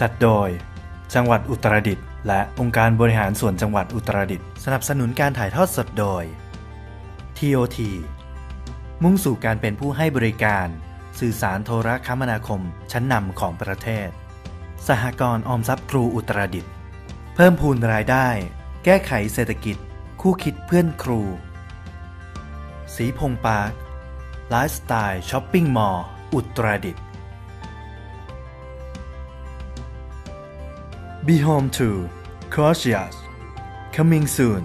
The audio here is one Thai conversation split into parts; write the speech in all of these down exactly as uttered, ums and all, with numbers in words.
จัดโดยจังหวัดอุตรดิตถ์และองค์การบริหารส่วนจังหวัดอุตรดิตถ์สนับสนุนการถ่ายทอดสดโดย ที โอ ที มุ่งสู่การเป็นผู้ให้บริการสื่อสารโทรคมนาคมชั้นนำของประเทศสหกรณ์ออมทรัพย์ครูอุตรดิตถ์เพิ่มพูนรายได้แก้ไขเศรษฐกิจคู่คิดเพื่อนครูสีพงษ์ปาร์คไลฟ์สไตล์ช้อปปิ้งมอลล์อุตรดิตถ์ Be Home to Croatia's Coming Soon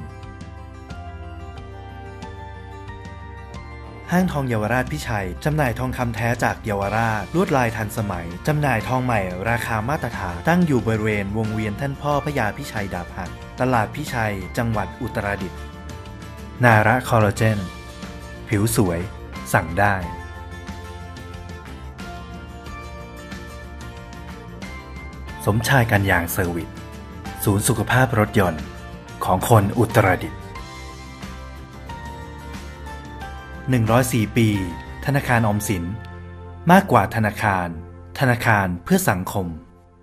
ห้างทองเยาวราชพิชัยจำหน่ายทองคำแท้จากเยาวราชลวดลายทันสมัยจำหน่ายทองใหม่ราคามาตรฐานตั้งอยู่บริเวณวงเวียนท่านพ่อพญาพิชัยดาบหักตลาดพิชัยจังหวัดอุตรดิตถ์นาระคอลลาเจนผิวสวยสั่งได้สมชายกันยางเซอร์วิสศูนย์สุขภาพรถยนต์ของคนอุตรดิตถ์หนึ่งร้อยสี่ปีธนาคารออมสินมากกว่าธนาคารธนาคารเพื่อสังคม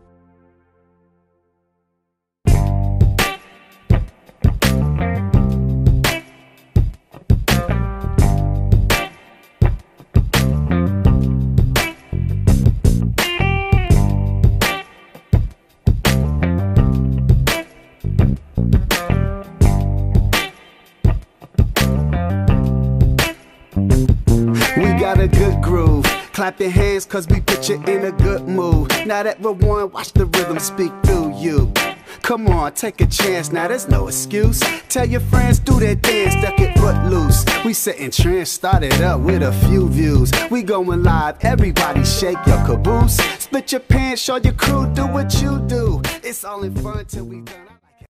A good groove. Clap your hands cause we put you in a good mood. Now that we're one, watch the rhythm speak through you. Come on, take a chance, now there's no excuse. Tell your friends, do that dance, duck it foot loose. We setting trends, started up with a few views. We going live, everybody shake your caboose. Split your pants, show your crew, do what you do. It's all in fun till we done.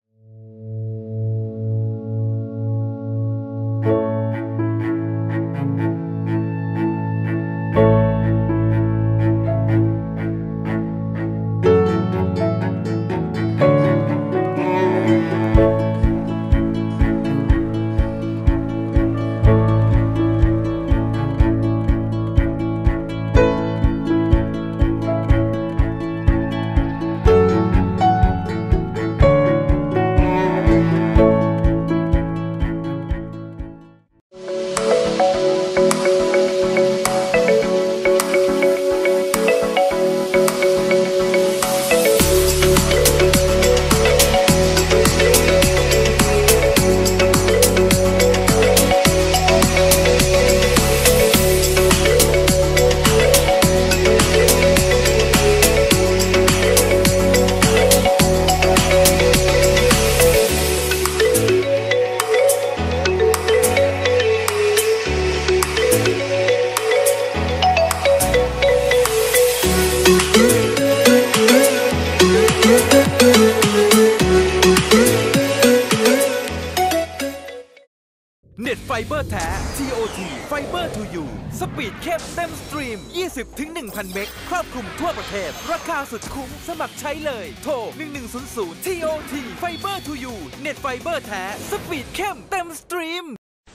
เน็ตไฟเบอร์แท้ ที โอ ที Fiber to You สปีดเข้มเต็มสตรีม ยี่สิบถึงหนึ่งพัน เมกครอบคลุมทั่วประเทศราคาสุดคุ้มสมัครใช้เลยโทรหนึ่งหนึ่งศูนย์ศูนย์ ที โอ ที Fiber to You เน็ตไฟเบอร์แท้สปีดเข้มเต็มสตรีม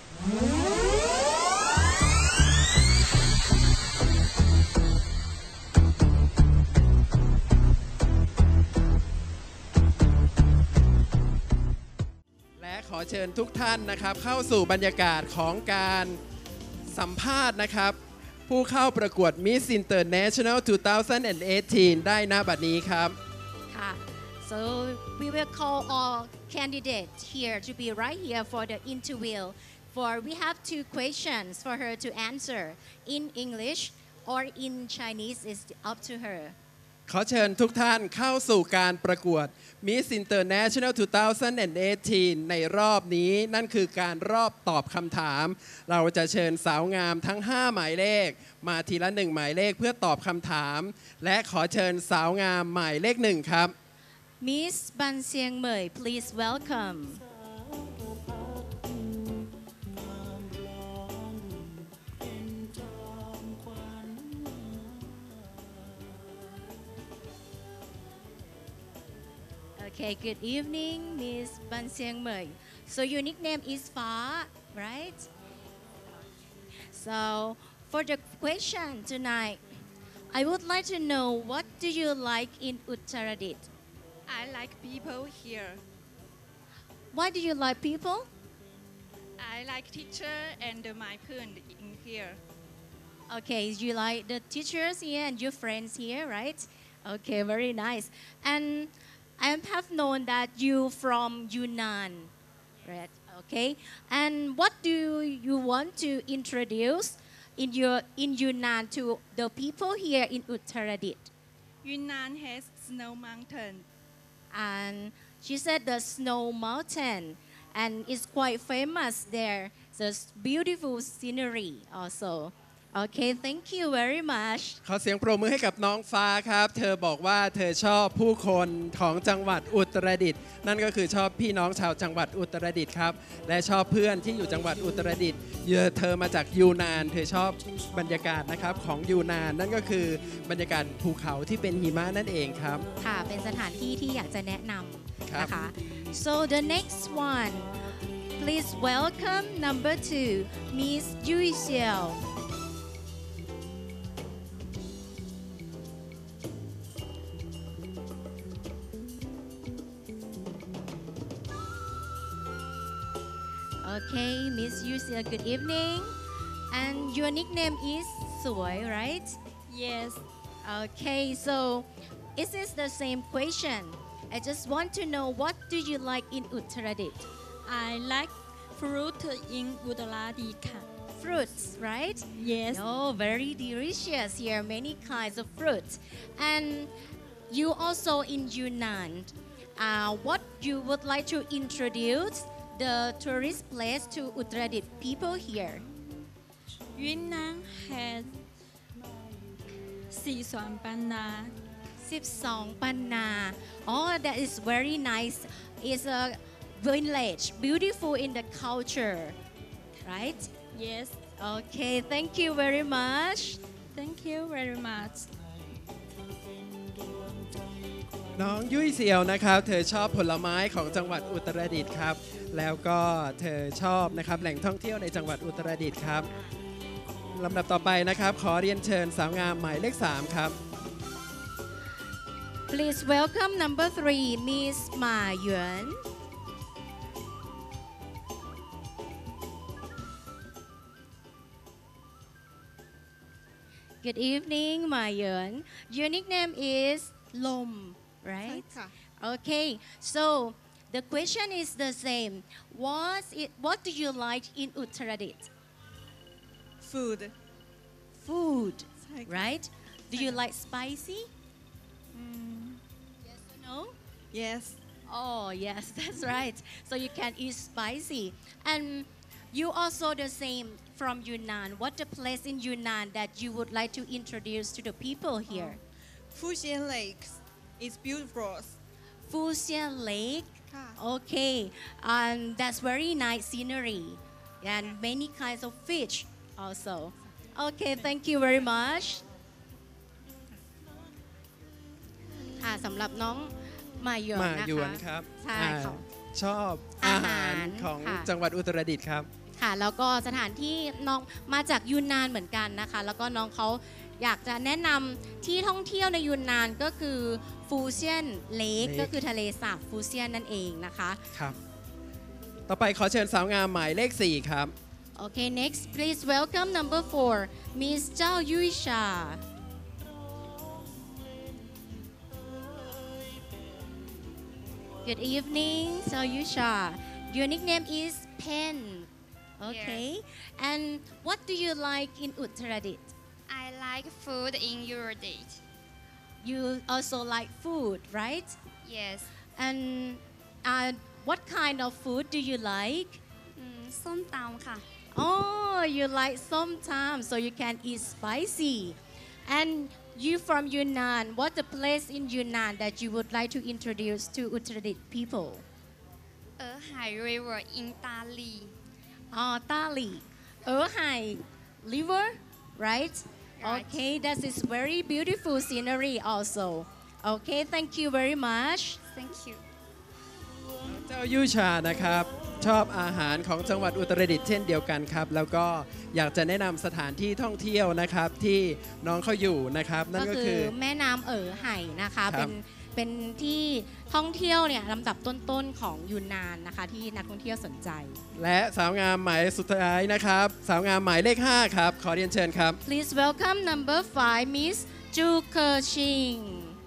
ขอเชิญทุกท่านนะครับเข้าสู่บรรยากาศของการสัมภาษณ์นะครับผู้เข้าประกวด Miss International สองพันสิบแปด ได้ณบัดนี้ครับค่ะ so we will call all candidates here to be right here for the interview for we have two questions for her to answer in English or in Chinese is up to her ขอเชิญทุกท่านเข้าสู่การประกวด Miss International สองพันสิบแปด ในรอบนี้นั่นคือการรอบตอบคำถามเราจะเชิญสาวงามทั้งห้าหมายเลขมาทีละหนึ่งหมายเลขเพื่อตอบคำถามและขอเชิญสาวงามหมายเลขหนึ่งครับ Miss Ban Xiang Mei please welcome Okay, good evening, Miss Ban Xiang Mei. So your nickname is Fa, right? So for the question tonight, I would like to know what do you like in Uttaradit? I like people here. Why do you like people? I like teacher and my friend in here. Okay, you like the teachers here and your friends here, right? Okay, very nice. And I have known that you from Yunnan, right? Okay. And what do you want to introduce in your in Yunnan to the people here in Uttaradit? Yunnan has snow mountain. And she said the snow mountain, and it's quite famous there. There's beautiful scenery also. Okay, thank you very much. ขอเสียงปรบมือให้กับน้องฟ้าครับ เธอบอกว่าเธอชอบผู้คนของจังหวัดอุตรดิตถ์นั่นก็คือชอบพี่น้องชาวจังหวัดอุตรดิตถ์ครับและชอบเพื่อนที่อยู่จังหวัดอุตรดิตถ์เธอมาจากยูนานเธอชอบบรรยากาศนะครับของยูนานนั่นก็คือบรรยากาศภูเขาที่เป็นหิมะนั่นเองครับค่ะเป็นสถานที่ที่อยากจะแนะนำนะคะ so the next one please welcome number two Miss Yui Xiao Okay, Miss Yusia, good evening. And your nickname is Sui, right? Yes. Okay, so is this the same question? I just want to know what do you like in Uttaradit? I like fruit in Uttaradit. Fruits, right? Yes. Oh, very delicious here, many kinds of fruits. And you also in Yunnan. Uh, what you would like to introduce the tourist place to Uttaradit people here? Yunnan has Siswan Panna. Sipsong Panna. Oh, that is very nice. It's a village, beautiful in the culture, right? Yes. Okay, thank you very much. Thank you very much. น้องยุ้ยเซียวนะครับเธอชอบผลไม้ของจังหวัดอุตรดิตถ์ครับแล้วก็เธอชอบนะครับแหล่งท่องเที่ยวในจังหวัดอุตรดิตถ์ครับลำดับต่อไปนะครับขอเรียนเชิญสาวงามหมายเลขสามครับ Please welcome number three Miss Ma Yuan. Good evening Ma Yuan. Your nickname is Lom, right? Okay, so the question is the same. What it, what do you like in Uttaradit? Food. Food, right? Do you like spicy? Mm. Yes or no? Yes. Oh, yes, that's right. So you can eat spicy. And you also the same from Yunnan. What the place in Yunnan that you would like to introduce to the people here? Fujian Lake is beautiful. Fujian Lake. Ah. Okay, and that's very nice scenery and many kinds of fish also. Okay, thank you very much. ค่ะสำหรับน้องมาหยวนมานะหยวนคะครับใช่ค่ะชอบอาหารอาหารของค่ะจังหวัดอุตรดิตถ์ครับค่ะแล้วก็สถานที่น้องมาจากยูนนานเหมือนกันนะคะแล้วก็น้องเขาอยากจะแนะนำที่ท่องเที่ยวในยูนนานก็คือฟูเซียนเลค Lake ก็คือทะเลสาบฟูเซียนนั่นเองนะคะครับต่อไปขอเชิญสาวงามหมายเลขสี่ครับ Okay next please welcome number four Miss เจ้ายุ้ยชา Good evening เจ้ายุ้ยชา Your nickname is Pen Okay and what do you like in Uttaradit I like food in your date. You also like food, right? Yes. And uh, what kind of food do you like? อืมส้มตำค่ะ Oh, you like sometimes, so you can eat spicy. And you from Yunnan, what the place in Yunnan that you would like to introduce to Uttaradit people? เออไฮ River in ตาลี Oh, Tali. Erhai River, right? Right. Okay, that is very beautiful scenery also. Okay, thank you very much. Thank you. เจ้ายุ้ยชานะครับชอบอาหารของจังหวัดอุตรดิตถ์เช่นเดียวกันครับแล้วก็อยากจะแนะนำสถานที่ท่องเที่ยวนะครับที่น้องเขาอยู่นะครับนั่นก็คือแม่น้ำเอ๋อไห่นะคะเป็นเป็นที่ท่องเที่ยวเนี่ยลำดับต้นๆของยูนนานนะคะที่นักท่องเที่ยวสนใจและสาวงามหมายสุดท้ายนะครับสาวงามหมายเลขห้าครับขอเรียนเชิญครับ Please welcome number five Miss Chu Ke-ching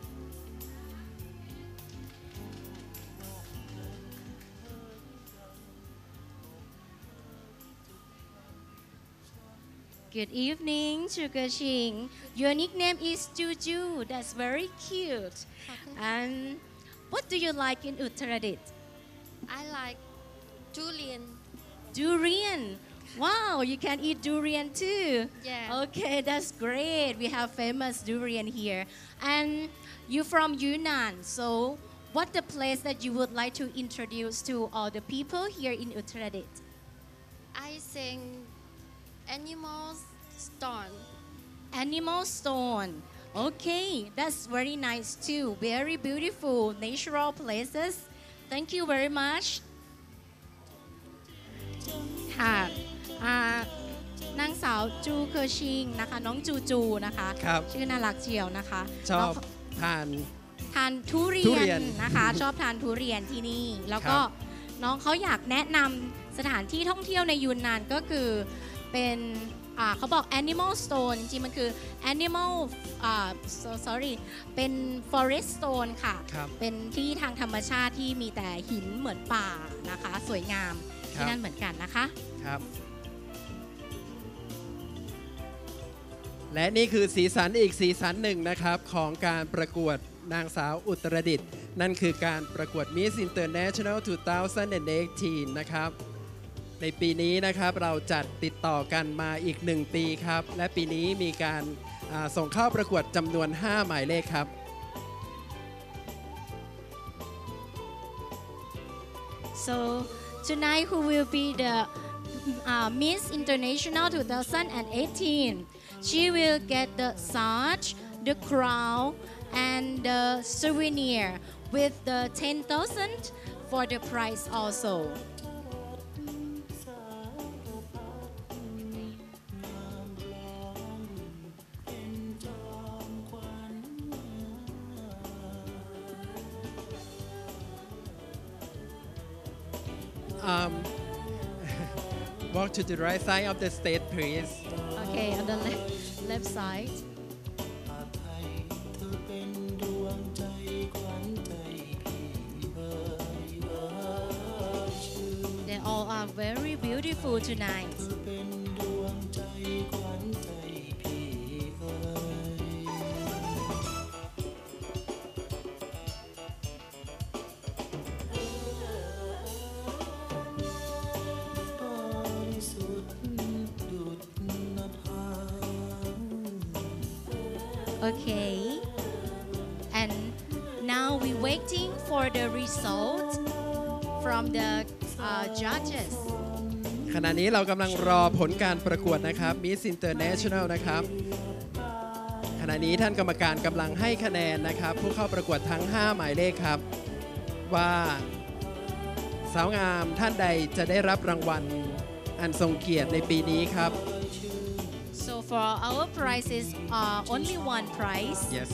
Good evening, Chu Ke-ching. Your nickname is Juju. That's very cute. And what do you like in Uttaradit? I like durian. Durian. Wow, you can eat durian too. Yeah. Okay, that's great. We have famous durian here. And you're from Yunnan. So, what the place that you would like to introduce to all the people here in Uttaradit? I think Animal Stone. Animal Stone. Okay, that's very nice too. Very beautiful natural places. Thank you very much. ค่ะนางสาวจูเคอร์ชิงนะคะน้องจูจูนะคะชื่อน่ารักเชียวนะคะชอบทานทานทุเรียนนะคะชอบทานทุเรียนที่นี่แล้วก็น้องเขาอยากแนะนำสถานที่ท่องเที่ยวในยูนนานก็คือเป็นเขาบอก Animal Stone จริงๆมันคือ Animal อ่า so sorry เป็น Forest Stone ค่ะเป็นที่ทางธรรมชาติที่มีแต่หินเหมือนป่านะคะสวยงามที่นั่นเหมือนกันนะคะครับและนี่คือสีสันอีกสีสันหนึ่งนะครับของการประกวดนางสาวอุตรดิตถ์นั่นคือการประกวด Miss International สองพันสิบแปดนะครับในปีนี้นะครับเราจัดติดต่อกันมาอีกหนึ่งปีครับและปีนี้มีการส่งเข้าประกวดจำนวนห้าหมายเลขครับ So tonight who will be the uh, Miss International two thousand eighteen she will get the sash the crown and the souvenir with the ten thousand for the prize also Um, walk to the right side of the stage, please. Okay, on the left, left side. They all are very beautiful tonight. Okay, and now we're waiting for the result from the uh, judges. ขณะนี้เรากำลังรอผลการประกวดนะครับ Miss International นะครับขณะนี้ท่านกรรมการกำลังให้คะแนนนะครับผู้เข้าประกวดทั้งห้าหมายเลขครับว่าสาวงามท่านใดจะได้รับรางวัลอันทรงเกียรติในปีนี้ครับ So for our prizes are only one prize. Yes.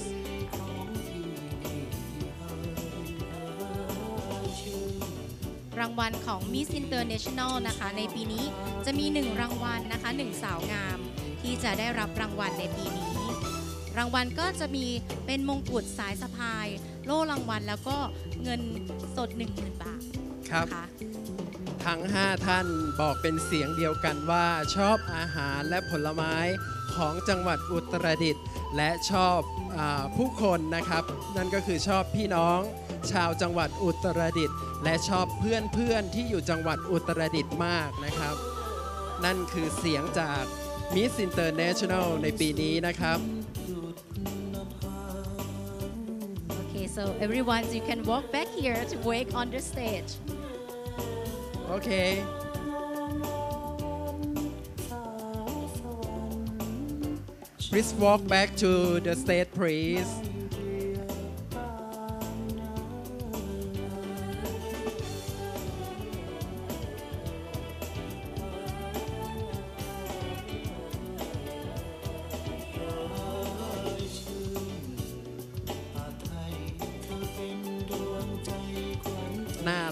รางวัลของ Miss International นะคะในปีนี้จะมีหนึ่งรางวัลนะคะหนึ่งสาวงามที่จะได้รับรางวัลในปีนี้รางวัลก็จะมีเป็นมงกุฎสายสะพายโล่รางวัลแล้วก็เงินสด หนึ่งหมื่น บาทครับทั้งห้าท่านบอกเป็นเสียงเดียวกันว่าชอบอาหารและผลไม้ของจังหวัดอุตรดิตถ์และชอบอาผู้คนนะครับนั่นก็คือชอบพี่น้องชาวจังหวัดอุตรดิตถ์และชอบเพื่อนๆที่อยู่จังหวัดอุตรดิตถ์มากนะครับนั่นคือเสียงจาก Miss International ในปีนี้นะครับ Okay, so everyone you can walk back here to wait on the stage. Okay. Please walk back to the stage, please.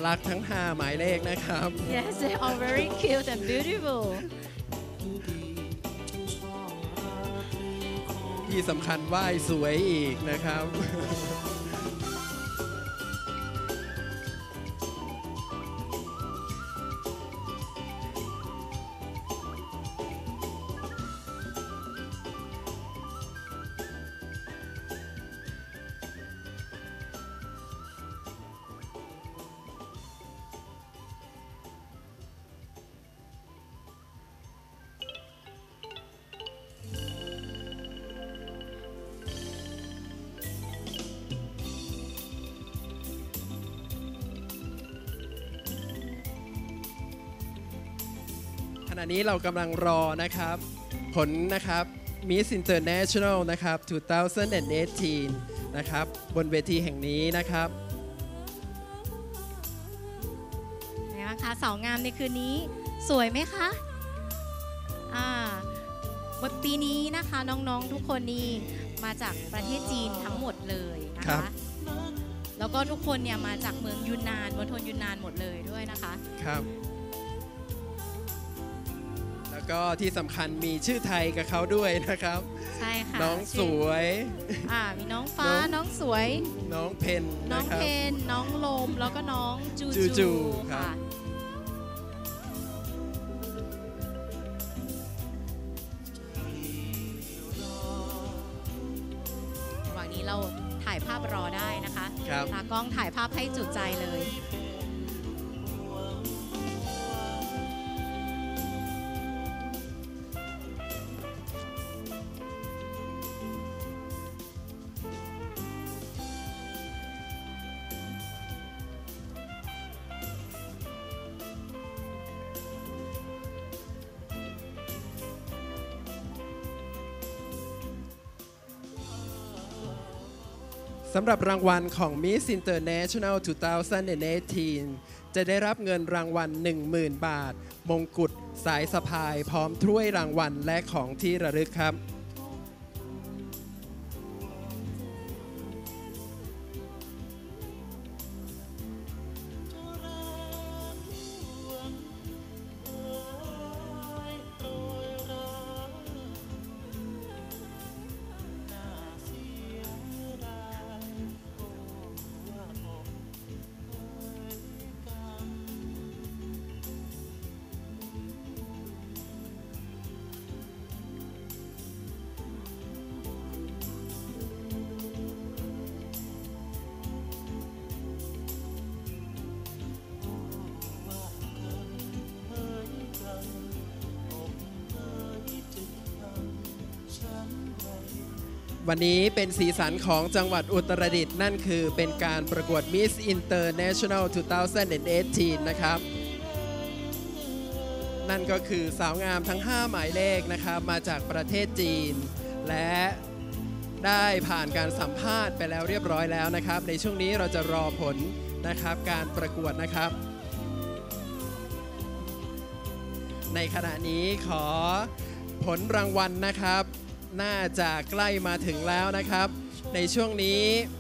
รักทั้งห้าหมายเลขนะครับ Yes, they are very cute and beautiful. ที่สำคัญว่ายสวยอีกนะครับ ขณะนี้เรากำลังรอนะครับผลนะครับ Miss International นะครับสองพันสิบแปดนะครับบนเวทีแห่งนี้นะครับไงบ้างคะสาวงามในคืนนี้สวยไหมคะอ่าวันปีนี้นะคะน้องๆทุกคนนี่มาจากประเทศจีนทั้งหมดเลยนะครัคะบแล้วก็ทุกคนเนี่ยมาจากเมืองยูนนานมณฑลยูนนานหมดเลยด้วยนะคะครับแล้วก็ที่สำคัญมีชื่อไทยกับเขาด้วยนะครับใช่ค่ะน้องสวยอ่ามีน้องฟ้าน้องน้องสวยน้องเพนน้อนะงครับเพนน้องลมแล้วก็น้องจูจูจูครัค่ะบระหว่างนี้เราถ่ายภาพรอได้นะคะครับตากล้องถ่ายภาพให้จุใจเลยสำหรับรางวัลของ Miss International สองพันสิบแปด จะได้รับเงินรางวัล หนึ่งหมื่น บาท มงกุฎสายสะพายพร้อมถ้วยรางวัลและของที่ระลึกครับ วันนี้เป็นสีสันของจังหวัดอุตรดิตถ์นั่นคือเป็นการประกวด Miss International สองพันสิบแปด นะครับ นั่นก็คือสาวงามทั้งห้าหมายเลขนะครับมาจากประเทศจีน และได้ผ่านการสัมภาษณ์ไปแล้วเรียบร้อยแล้วนะครับในช่วงนี้เราจะรอผลนะครับการประกวดนะครับ ในขณะนี้ขอผลรางวัลนะครับ น่าจะใกล้มาถึงแล้วนะครับในช่วงนี้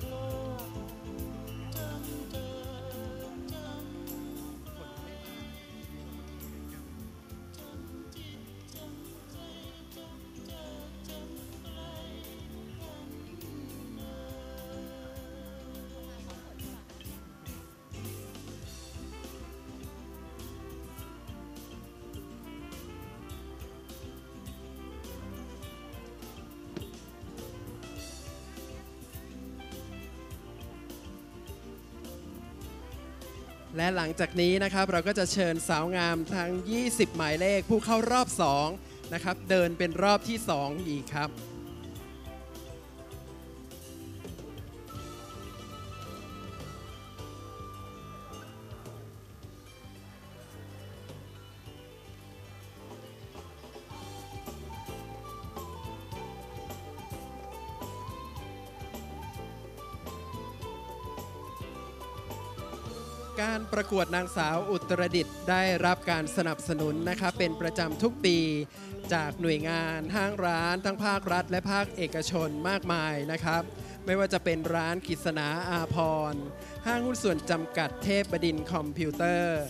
และหลังจากนี้นะครับเราก็จะเชิญสาวงามทั้งยี่สิบหมายเลขผู้เข้ารอบสองนะครับเดินเป็นรอบที่สองอีกครับ การประกวดนางสาวอุตรดิตถ์ได้รับการสนับสนุนนะครับเป็นประจำทุกปีจากหน่วยงานห้างร้านทั้งภาครัฐและภาคเอกชนมากมายนะครับไม่ว่าจะเป็นร้านกฤษณาอาภรณ์ห้างหุ้นส่วนจำกัดเทพบดินทร์คอมพิวเตอร์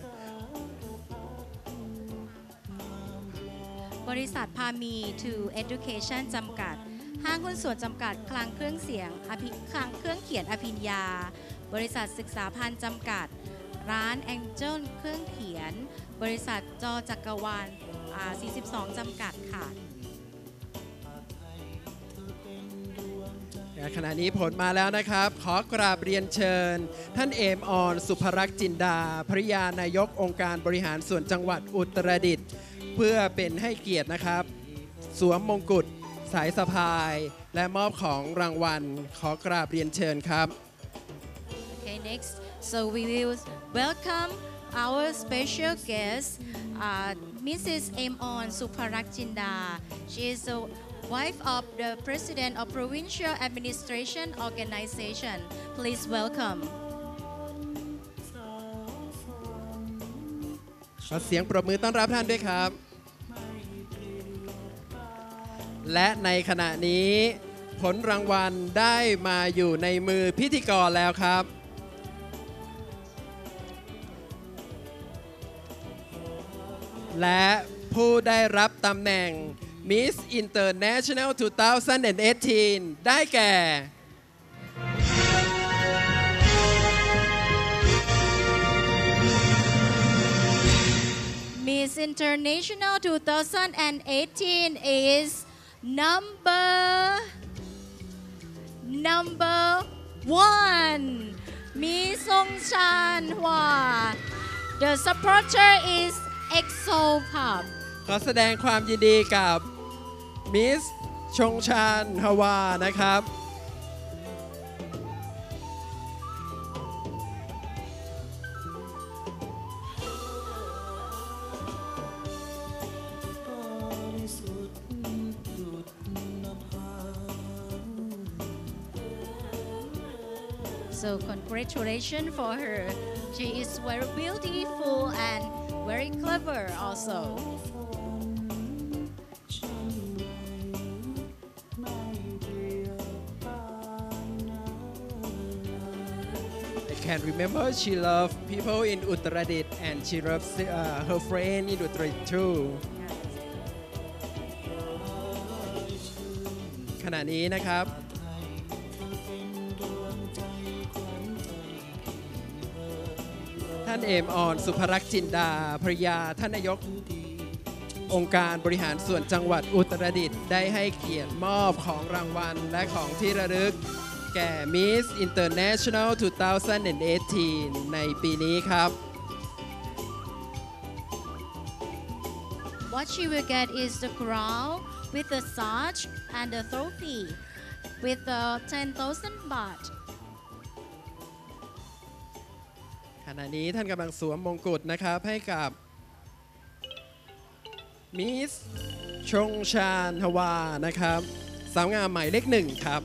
บริษัทพามี to Education จำกัดห้างหุ้นส่วนจำกัดคลังเครื่องเสียงคลังเครื่องเขียนอภิญญาบริษัทศึกษาพันธ์จำกัดร้านแองเจิลเครื่องเขียนบริษัทจอจักรวาลสี่สิบสองจำกัดค่ะขณะนี้ผลมาแล้วนะครับขอกราบเรียนเชิญท่านเอมออนสุภรักษ์จินดาภริยานายกองค์การบริหารส่วนจังหวัดอุตรดิตถ์เพื่อเป็นให้เกียรตินะครับสวมมงกุฎสายสะพายและมอบของรางวัลขอกราบเรียนเชิญครับ Okay, next so we will welcome our special guest uh, Missus Emon Suparak Jinda. She is the wife of the President of Provincial Administration Organization. Please welcome. ขอเสียงปรบมือต้อนรับท่านด้วยครับและในขณะนี้ผลรางวัลได้มาอยู่ในมือพิธีกรแล้วครับและผู้ได้รับตำแหน่ง Miss International สองพันสิบแปด ได้แก่ Miss International สองพันสิบแปด is number number one Mi Song Chan Hwa. The supporter is EXO Pub. ขอแสดงความยินดีกับมิสชงชานฮวานะครับ So congratulations for her. She is very beautiful and very clever also. I can remember she loved people in Uttaradit and she loves uh, her friend in Uttaradit too. ขณะนี้นะครับท่านเอมออนสุภรักษ์จินดาภริยาท่านนายกองค์การบริหารส่วนจังหวัดอุตรดิตถ์ได้ให้เกียรติมอบของรางวัลและของที่ระลึกแก่ Miss International สองพันสิบแปด ในปีนี้ครับ What she will get is the crown with the sash and the trophy with the ten thousand baht. ขณะนี้ท่านกำลังสวมมงกุฎนะครับให้กับมิสชงชานฮวานะครับสาวงามหมายเลขหนึ่งครับ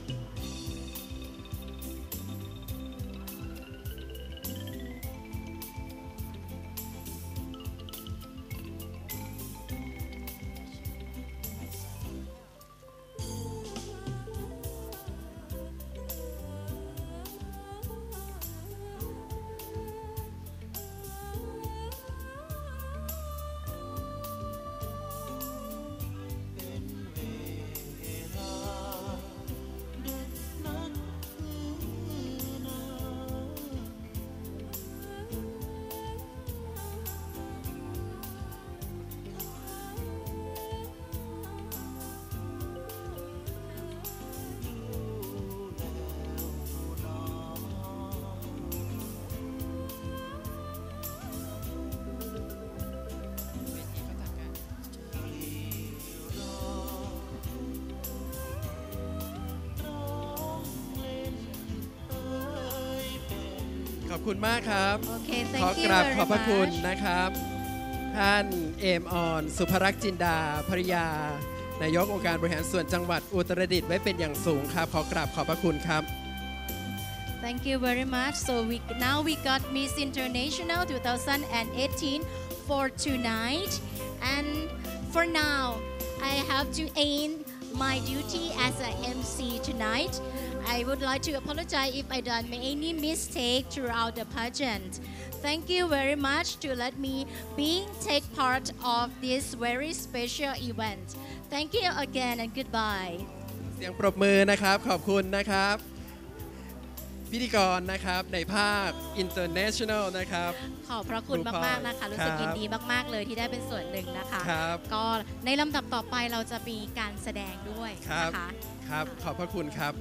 ขอบคุณมากครับ Okay, ขอ thank ก you ราบ very ขอบพระคุณ much. นะครับท่านเอมออนสุภรักษ์จินดาภริยานายกองค์การบริหารส่วนจังหวัดอุตรดิตถ์ไว้เป็นอย่างสูงครับขอกราบขอบพระคุณครับ Thank you very much. So we now we got Miss International twenty eighteen for tonight, and for now I have to end my duty as a M C tonight. I would like to apologize if I done any mistake throughout the pageant. Thank you very much to let me be take part of this very special event. Thank you again and goodbye. เสียงปรบมือนะครับขอบคุณนะครับพิธีกรนะครับในภาค international นะครับขอบพระคุณมากๆนะคะรู้สึกยินดีมากๆเลยที่ได้เป็นส่วนหนึ่งนะคะก็ในลำดับต่อไปเราจะมีการแสดงด้วยนะคะครับขอบพระคุณครับ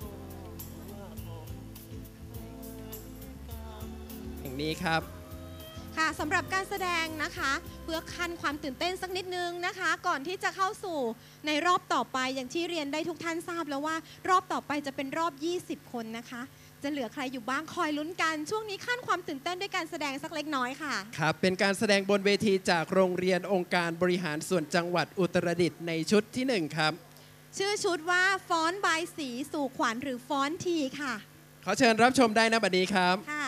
อย่างนี้ครับค่ะสำหรับการแสดงนะคะเพื่อขั้นความตื่นเต้นสักนิดนึงนะคะก่อนที่จะเข้าสู่ในรอบต่อไปอย่างที่เรียนได้ทุกท่านทราบแล้วว่ารอบต่อไปจะเป็นรอบยี่สิบคนนะคะจะเหลือใครอยู่บ้างคอยลุ้นกันช่วงนี้ขั้นความตื่นเต้นด้วยการแสดงสักเล็กน้อยค่ะครับเป็นการแสดงบนเวทีจากโรงเรียนองค์การบริหารส่วนจังหวัดอุตรดิตถ์ในชุดที่หนึ่งครับชื่อชุดว่าฟ้อนบายสีสู่ขวัญหรือฟ้อนทีค่ะขอเชิญรับชมได้นะบัดนี้ครับค่ะ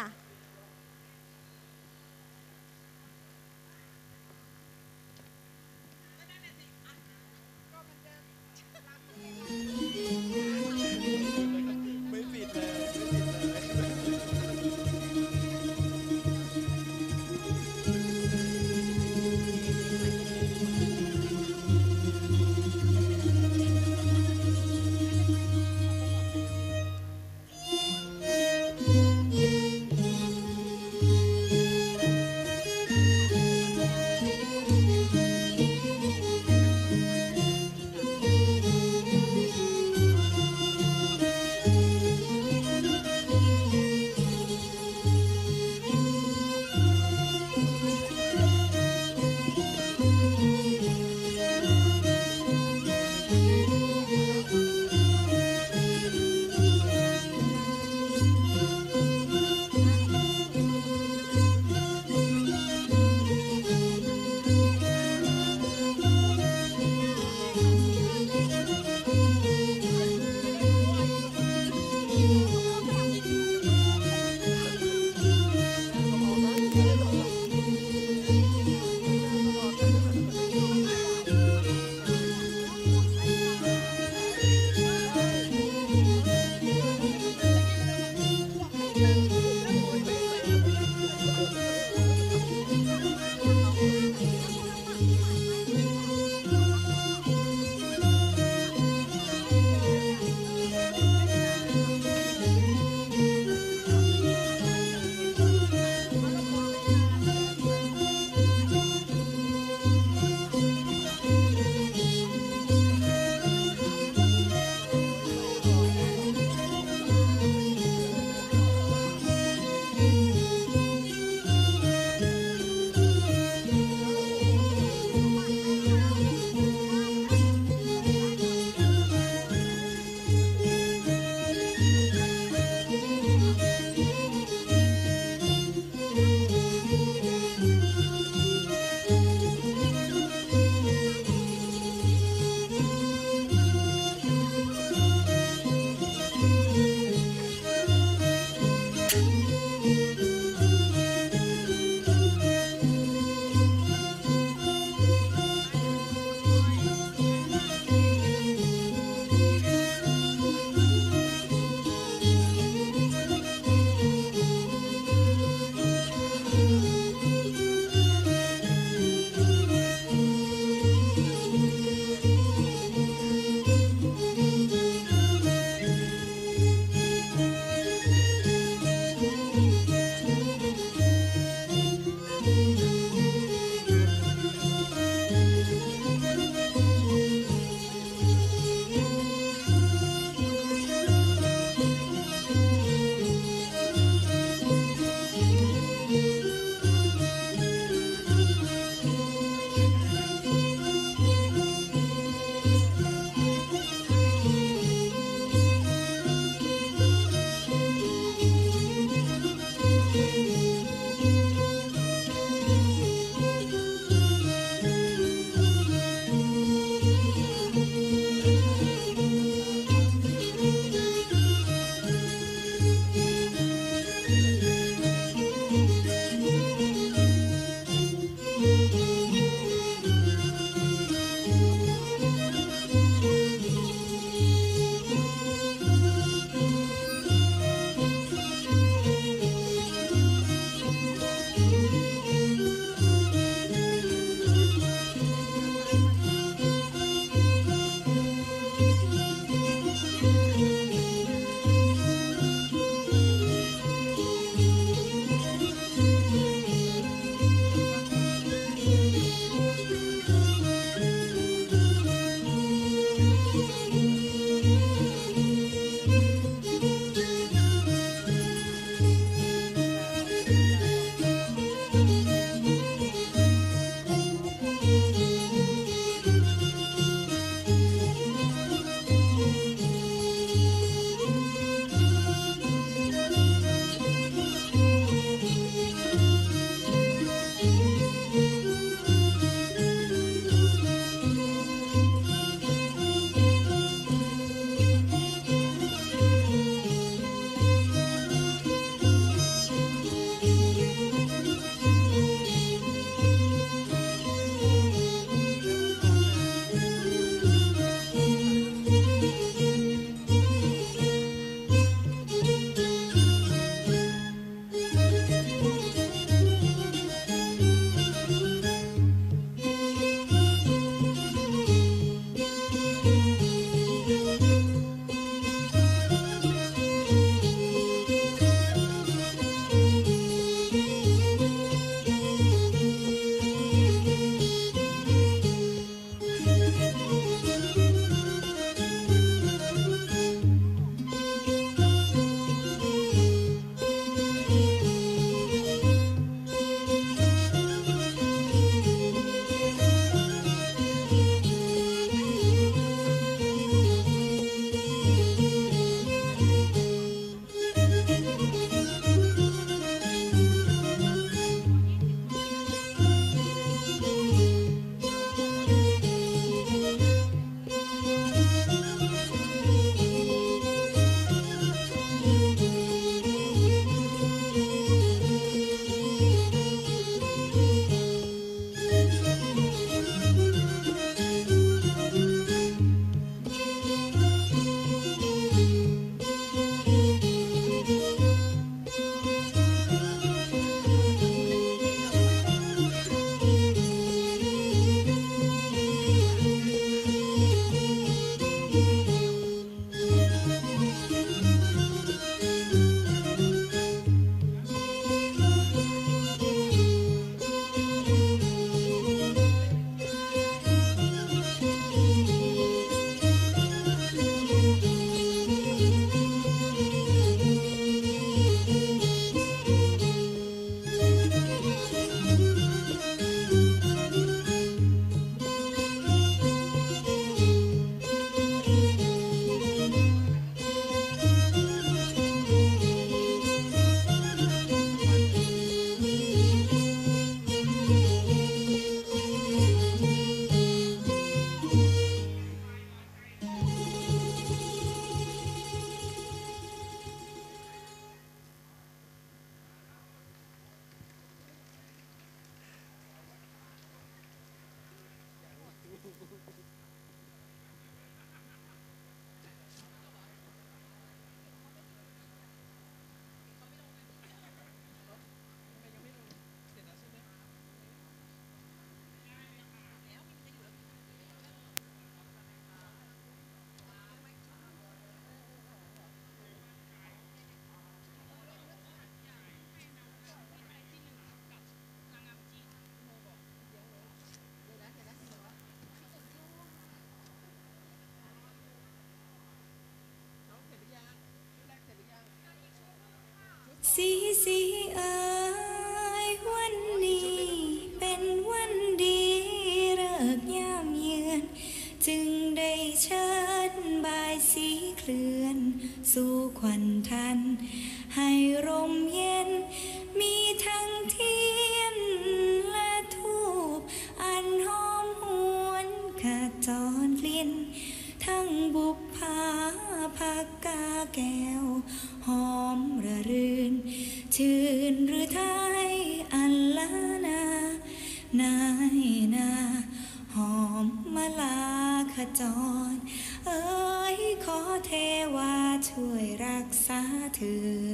สีสีเอ๋ยวันนี้เป็นวันดีเลิกยามเยือนจึงได้เชิญบายสีเคลื่อนสู่ขวัญทันให้ลมเย็นมีทั้งเทียนและทูปอันหอมหวนขจรกลิ่นทั้งบุพภาภักกาแก้วหอมระรื่นชื่นหรือไทยอันละนานายนาหอมมาลาขจรเอ้ยขอเทวาช่วยรักษาเธอ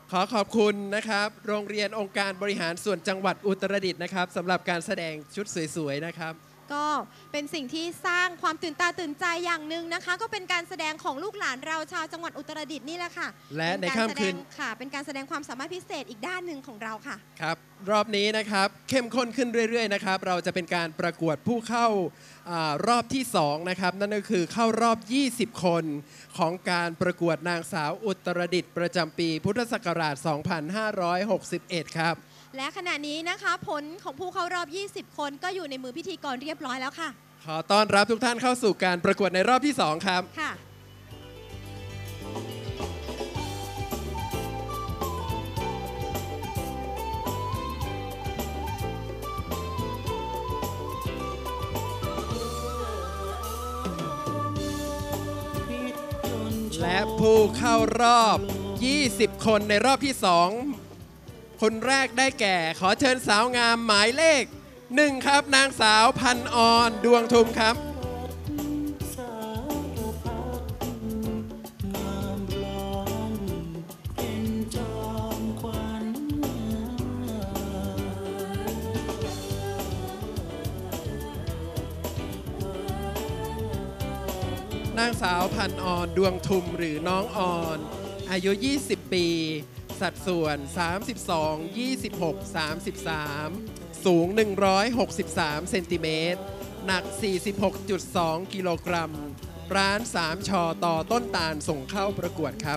ขอขอบคุณนะครับโรงเรียนองค์การบริหารส่วนจังหวัดอุตรดิตถ์นะครับสำหรับการแสดงชุดสวยๆนะครับก็เป็นสิ่งที่สร้างความตื่นตาตื่นใจอย่างหนึ่งนะคะก็เป็นการแสดงของลูกหลานเราชาวจังหวัดอุตรดิตถ์นี่แหละค่ะและในค่ำคืนค่ะเป็นการแสดงความสามารถพิเศษอีกด้านหนึ่งของเราค่ะครับรอบนี้นะครับเข้มข้นขึ้นเรื่อยๆนะครับเราจะเป็นการประกวดผู้เข้ารอบที่สองนะครับนั่นก็คือเข้ารอบยี่สิบคนของการประกวดนางสาวอุตรดิตถ์ประจำปีพุทธศักราชสองพันห้าร้อยหกสิบเอ็ดครับและขณะนี้นะคะผลของผู้เข้ารอบยี่สิบคนก็อยู่ในมือพิธีกรเรียบร้อยแล้วค่ะขอต้อนรับทุกท่านเข้าสู่การประกวดในรอบที่สองครับค่ะและผู้เข้ารอบยี่สิบคนในรอบที่สองคนแรกได้แก่ขอเชิญสาวงามหมายเลขหนึ่งครับนางสาวพันออนดวงทุมครับนางสาวพันออนดวงทุมหรือน้องออนอายุยี่สิบปีสัดส่วนสามสิบสอง ยี่สิบหก สามสิบสามสูงหนึ่งร้อยหกสิบสามเซนติเมตรหนัก สี่สิบหกจุดสอง กิโลกรัมร้านสามชอต่อต้นตาลส่งเข้าประกวดครับ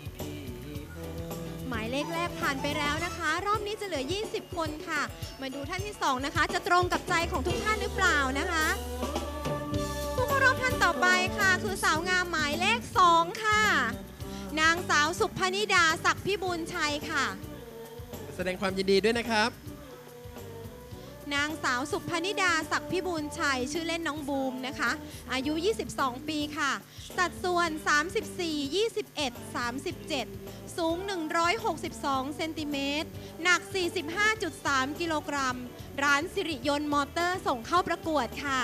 หมายเลขแรกผ่านไปแล้วนะคะรอบนี้จะเหลือยี่สิบคนค่ะมาดูท่านที่สองนะคะจะตรงกับใจของทุกท่านหรือเปล่านะคะผู้เข้ารอบท่านต่อไปค่ะคือสาวงามหมายเลขสองค่ะนางสาวสุพนิดาศักดิ์พิบูลชัยค่ะแสดงความยินดีด้วยนะครับนางสาวสุพนิดาศักดิ์พิบูลชัยชื่อเล่นน้องบูมนะคะอายุยี่สิบสองปีค่ะสัดส่วนสามสิบสี่ ยี่สิบเอ็ด สามสิบเจ็ดสูงหนึ่งร้อยหกสิบสองเซนติเมตรหนัก สี่สิบห้าจุดสาม กิโลกรัมร้านสิริยนต์มอเตอร์ส่งเข้าประกวดค่ะ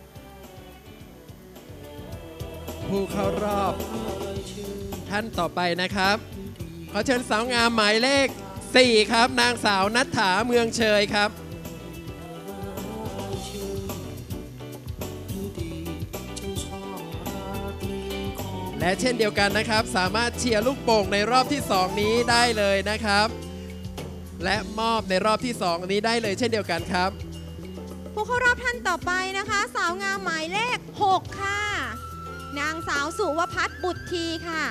ผู้เข้ารอบท่านต่อไปนะครับขอเชิญสาวงามหมายเลขสี่ครับนางสาวณัฐฐาเมืองเชยครับและเช่นเดียวกันนะครับสามารถเชียร์ลูกโป่งในรอบที่สองนี้ได้เลยนะครับและมอบในรอบที่สองนี้ได้เลยเช่นเดียวกันครับผู้เข้ารอบท่านต่อไปนะคะสาวงามหมายเลขหกค่ะนางสาวสุวพัฒน์บุตรทีค่ะ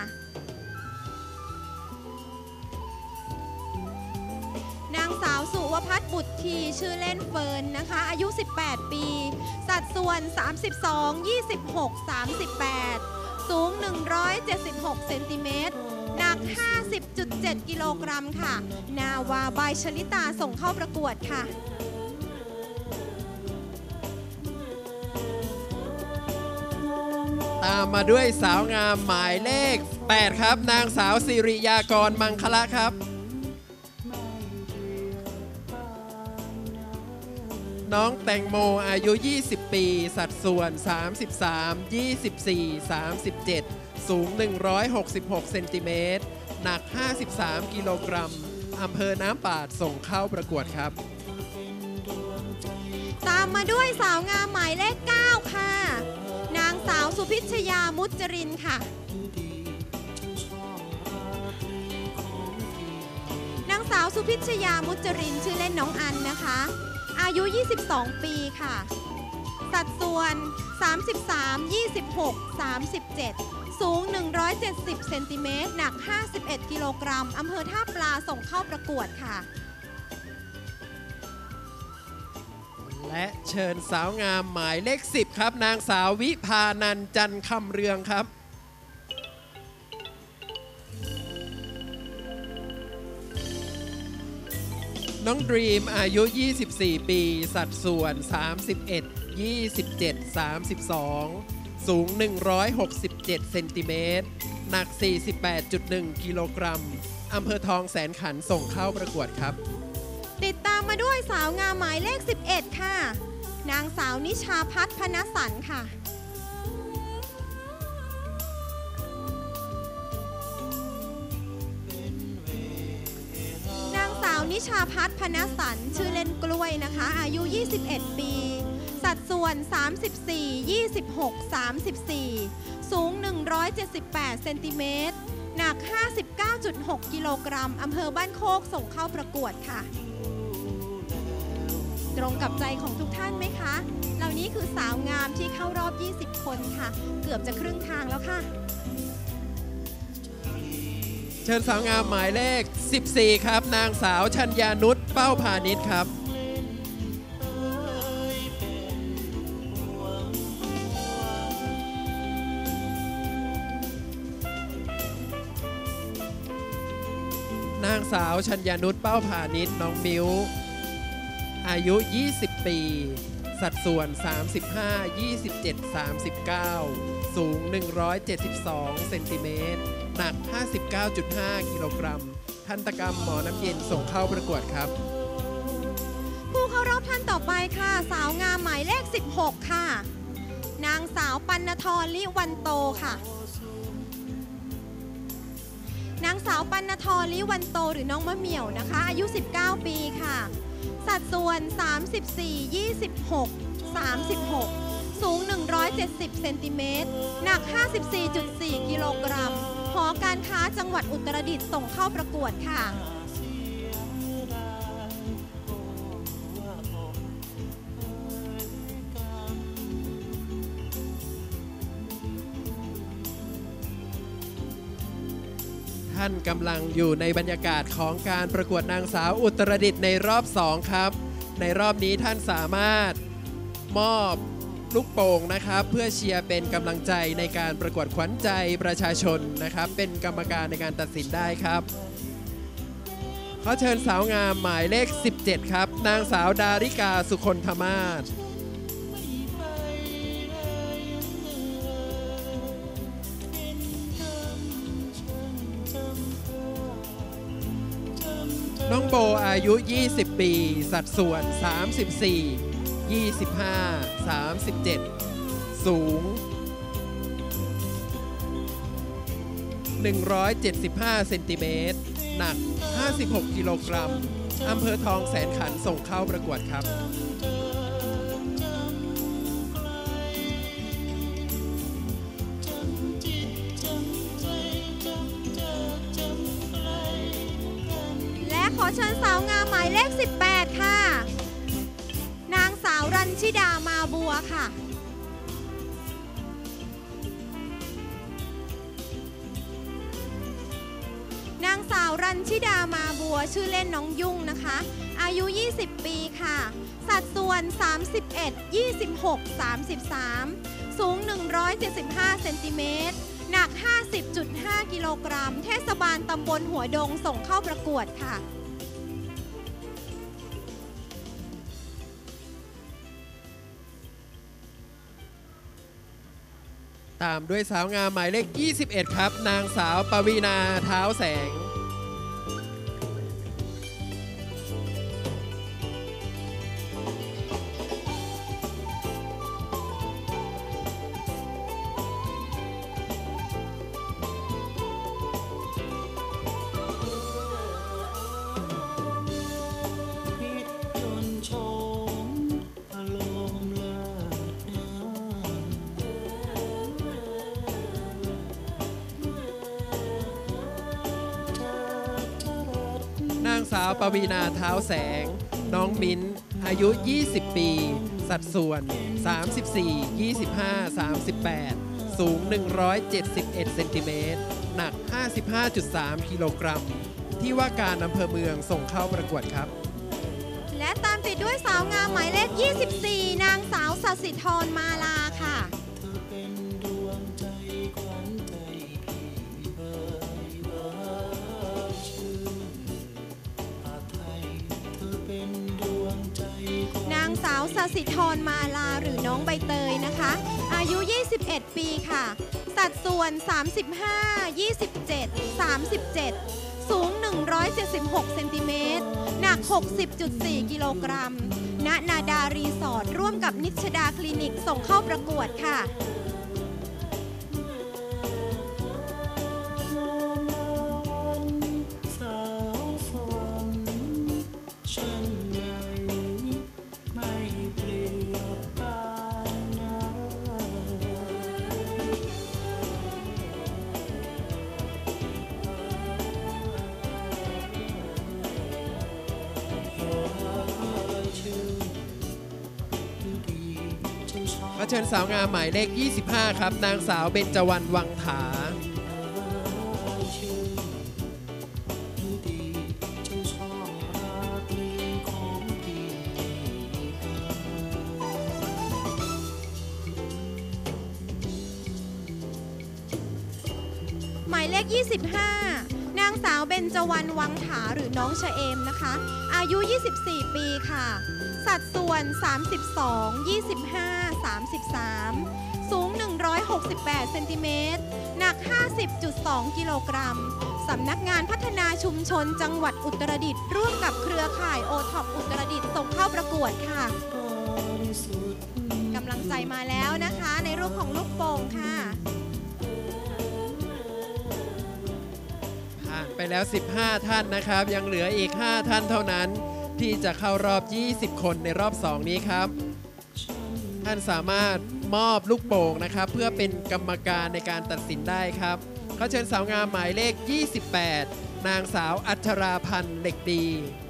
นางสาวสุวพัฒน์บุตรทีชื่อเล่นเฟิร์นนะคะอายุสิบแปดปีสัดส่วนสามสิบสอง ยี่สิบหก สามสิบแปดสูงหนึ่งร้อยเจ็ดสิบหกเซนติเมตรหนัก ห้าสิบจุดเจ็ด กิโลกรัมค่ะนาวาบายชลิตาส่งเข้าประกวดค่ะตามมาด้วยสาวงามหมายเลขแปดครับนางสาวสิริยากรมังคละครับน้องแตงโมอายุยี่สิบปีสัดส่วนสามสิบสาม ยี่สิบสี่ สามสิบเจ็ดสูงหนึ่งร้อยหกสิบหกเซนติเมตรหนักห้าสิบสามกิโลกรัมอำเภอน้ำปาดส่งเข้าประกวดครับตามมาด้วยสาวงามหมายเลขเก้าค่ะนางสาวสุพิชยามุจรินค่ะนางสาวสุพิชยามุจรินชื่อเล่นน้องอันนะคะอายุยี่สิบสองปีค่ะสัดส่วนสามสิบสาม ยี่สิบหก สามสิบเจ็ดสูงหนึ่งร้อยเจ็ดสิบเซนติเมตรหนักห้าสิบเอ็ดกิโลกรัมอำเภอท่าปลาส่งเข้าประกวดค่ะและเชิญสาวงามหมายเลขสิบครับนางสาววิภานันท์จันคำเรืองครับน้องดรีมอายุยี่สิบสี่ปีสัดส่วนสามสิบเอ็ด ยี่สิบเจ็ด สามสิบสองสูงหนึ่งร้อยหกสิบเจ็ดเซนติเมตรหนัก สี่สิบแปดจุดหนึ่ง กิโลกรัมอำเภอทองแสนขันส่งเข้าประกวดครับติดตามมาด้วยสาวงามหมายเลขสิบเอ็ดค่ะนางสาวนิชาพัฒน์พนสันค่ะนิชาพัฒน์พนสันชื่อเล่นกล้วยนะคะอายุยี่สิบเอ็ดปีสัดส่วนสามสิบสี่ ยี่สิบหก สามสิบสี่สูงหนึ่งร้อยเจ็ดสิบแปดเซนติเมตรหนัก ห้าสิบเก้าจุดหก กิโลกรัมอำเภอบ้านโคกส่งเข้าประกวดค่ะตรงกับใจของทุกท่านไหมคะเหล่านี้คือสาวงามที่เข้ารอบยี่สิบคนค่ะเกือบจะครึ่งทางแล้วค่ะเชิญสาวงามหมายเลขสิบสี่ครับนางสาวชัญญานุชเป้าพาณิชย์ครับนางสาวชัญญานุชเป้าพาณิชย์น้องมิ้วอายุยี่สิบปีสัดส่วนสามสิบห้า ยี่สิบเจ็ด สามสิบเก้าสูงหนึ่งร้อยเจ็ดสิบสองเซนติเมตรหนัก ห้าสิบเก้าจุดห้า กิโลกรัมทันตกรรมหมอน้ำเย็นส่งเข้าประกวดครับผู้เข้ารอบท่านต่อไปค่ะสาวงามหมายเลขสิบหกค่ะนางสาวปัณธรลิวันโตค่ะนางสาวปัณธรลิวันโตหรือน้องมะเหมี่ยวนะคะอายุสิบเก้าปีค่ะสัดส่วนสามสิบสี่ ยี่สิบหก สามสิบหกสูงหนึ่งร้อยเจ็ดสิบเซนติเมตรหนัก ห้าสิบสี่จุดสี่ กิโลกรัมหอการค้าจังหวัดอุตรดิตถ์ส่งเข้าประกวดค่ะท่านกำลังอยู่ในบรรยากาศของการประกวดนางสาวอุตรดิตถ์ในรอบสองครับในรอบนี้ท่านสามารถมอบลูกโป่งนะครับเพื่อเชียร์เป็นกำลังใจในการประกวดขวัญใจประชาชนนะครับเป็นกรรมการในการตัดสินได้ครับขอเชิญสาวงามหมายเลขสิบเจ็ดครับนางสาวดาริกาสุคนธมาศน้องโบอายุยี่สิบปีสัดส่วนสามสิบสี่ ยี่สิบห้า สามสิบเจ็ดสูงหนึ่งร้อยเจ็ดสิบห้าเซนติเมตรหนักห้าสิบหกกิโลกรัมอำเภอทองแสนขันส่งเข้าประกวดครับขอเชิญสาวงามหมายเลขสิบแปดค่ะนางสาวรัญชิดามาบัวค่ะนางสาวรัญชิดามาบัวชื่อเล่นน้องยุ่งนะคะอายุยี่สิบปีค่ะสัดส่วนสามสิบเอ็ด ยี่สิบหก สามสิบสามสูงหนึ่งร้อยเจ็ดสิบห้าเซนติเมตรหนัก ห้าสิบจุดห้า กิโลกรัมเทศบาลตำบลหัวดงส่งเข้าประกวดค่ะตามด้วยสาวงามหมายเลขยี่สิบเอ็ดครับนางสาวปวีณาเท้าแสงนางสาวปวีณาเท้าแสงน้องมิ้นอายุยี่สิบปีสัดส่วนสามสิบสี่ ยี่สิบห้า สามสิบแปดสูงหนึ่งร้อยเจ็ดสิบเอ็ดเซนติเมตรหนัก ห้าสิบห้าจุดสาม กิโลกรัมที่ว่าการอำเภอเมืองส่งเข้าประกวดครับและตามติดด้วยสาวงามหมายเลขยี่สิบสี่นางสาวสศิธรมาลาค่ะนางสาวสศิธรมาลาหรือน้องใบเตยนะคะอายุยี่สิบเอ็ดปีค่ะสัดส่วนสามสิบห้า ยี่สิบเจ็ด สามสิบเจ็ดสูงหนึ่งร้อยเจ็ดสิบหกเซนติเมตรหนัก หกสิบจุดสี่ กิโลกรัมณนาดารีสอร์ทร่วมกับนิชดาคลินิกส่งเข้าประกวดค่ะเชิญสาวงามหมายเลขยี่สิบห้าครับนางสาวเบญจวรรณวังถาหมายเลขยี่สิบห้านางสาวเบญจวรรณวังถาหรือน้องชะเอมนะคะอายุยี่สิบสี่ปีค่ะสัดส่วนสามสิบสอง ยี่สิบห้า สามสิบสามสูงหนึ่งร้อยหกสิบแปดเซนติเมตรหนัก ห้าสิบจุดสอง กิโลกรัมสำนักงานพัฒนาชุมชนจังหวัดอุตรดิตถ์ร่วมกับเครือข่ายโอท็อปอุตรดิตถ์ส่งเข้าประกวดค่ะกำลังใจมาแล้วนะคะในรูปของลูกโป่งค่ะผ่านไปแล้วสิบห้าท่านนะครับยังเหลืออีกห้าท่านเท่านั้นที่จะเข้ารอบยี่สิบคนในรอบสองนี้ครับท่านสามารถมอบลูกโป่งนะครับเพื่อเป็นกรรมการในการตัดสินได้ครับขอเชิญสาวงามหมายเลขยี่สิบแปดนางสาวอัชราพันธ์เหล็กดี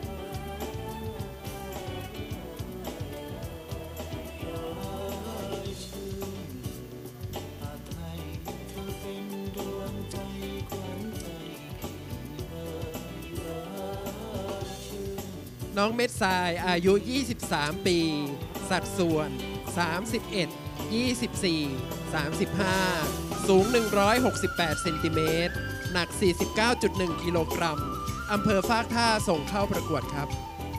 น้องเม็ดทรายอายุยี่สิบสามปีสัดส่วนสามสิบเอ็ด ยี่สิบสี่ สามสิบห้าสูงหนึ่งร้อยหกสิบแปดเซนติเมตรหนัก สี่สิบเก้าจุดหนึ่ง กิโลกรัมอำเภอฟากท่าส่งเข้าประกวดครับ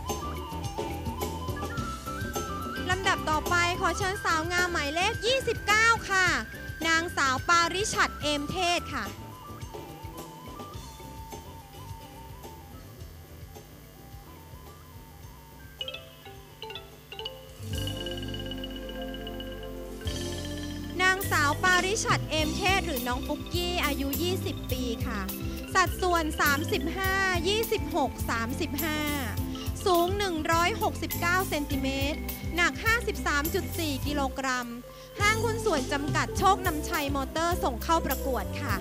ลำดับต่อไปขอเชิญสาวงามหมายเลขยี่สิบเก้าค่ะนางสาวปาริชัดเอมเทศค่ะนางสาวปาริชัดเอมเทศหรือน้องปุ๊กกี้อายุยี่สิบปีค่ะสัดส่วนสามสิบห้า ยี่สิบหก สามสิบห้าสูงหนึ่งร้อยหกสิบเก้าเซนติเมตรหนัก ห้าสิบสามจุดสี่ กิโลกรัมห้างหุ้นส่วนจำกัดโชคนำชัยมอเตอร์ส่งเข้าประกวดค่ะ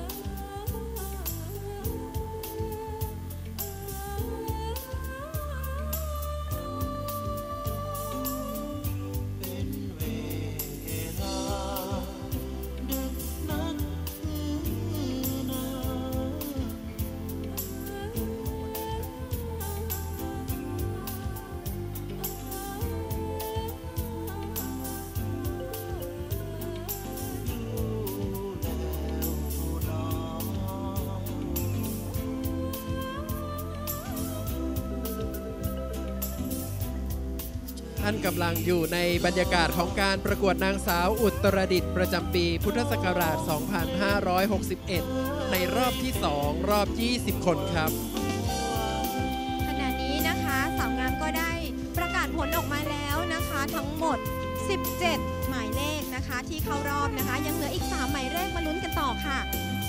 ท่านกำลังอยู่ในบรรยากาศของการประกวดนางสาวอุตรดิตถ์ประจำปีพุทธศักราช สองพันห้าร้อยหกสิบเอ็ด ในรอบที่ สอง รอบ ยี่สิบ คนครับขณะนี้นะคะสาวงามก็ได้ประกาศผลออกมาแล้วนะคะทั้งหมดสิบเจ็ดหมายเลขนะคะที่เข้ารอบนะคะยังเหลืออีกสามหมายเลขมาลุ้นกันต่อค่ะ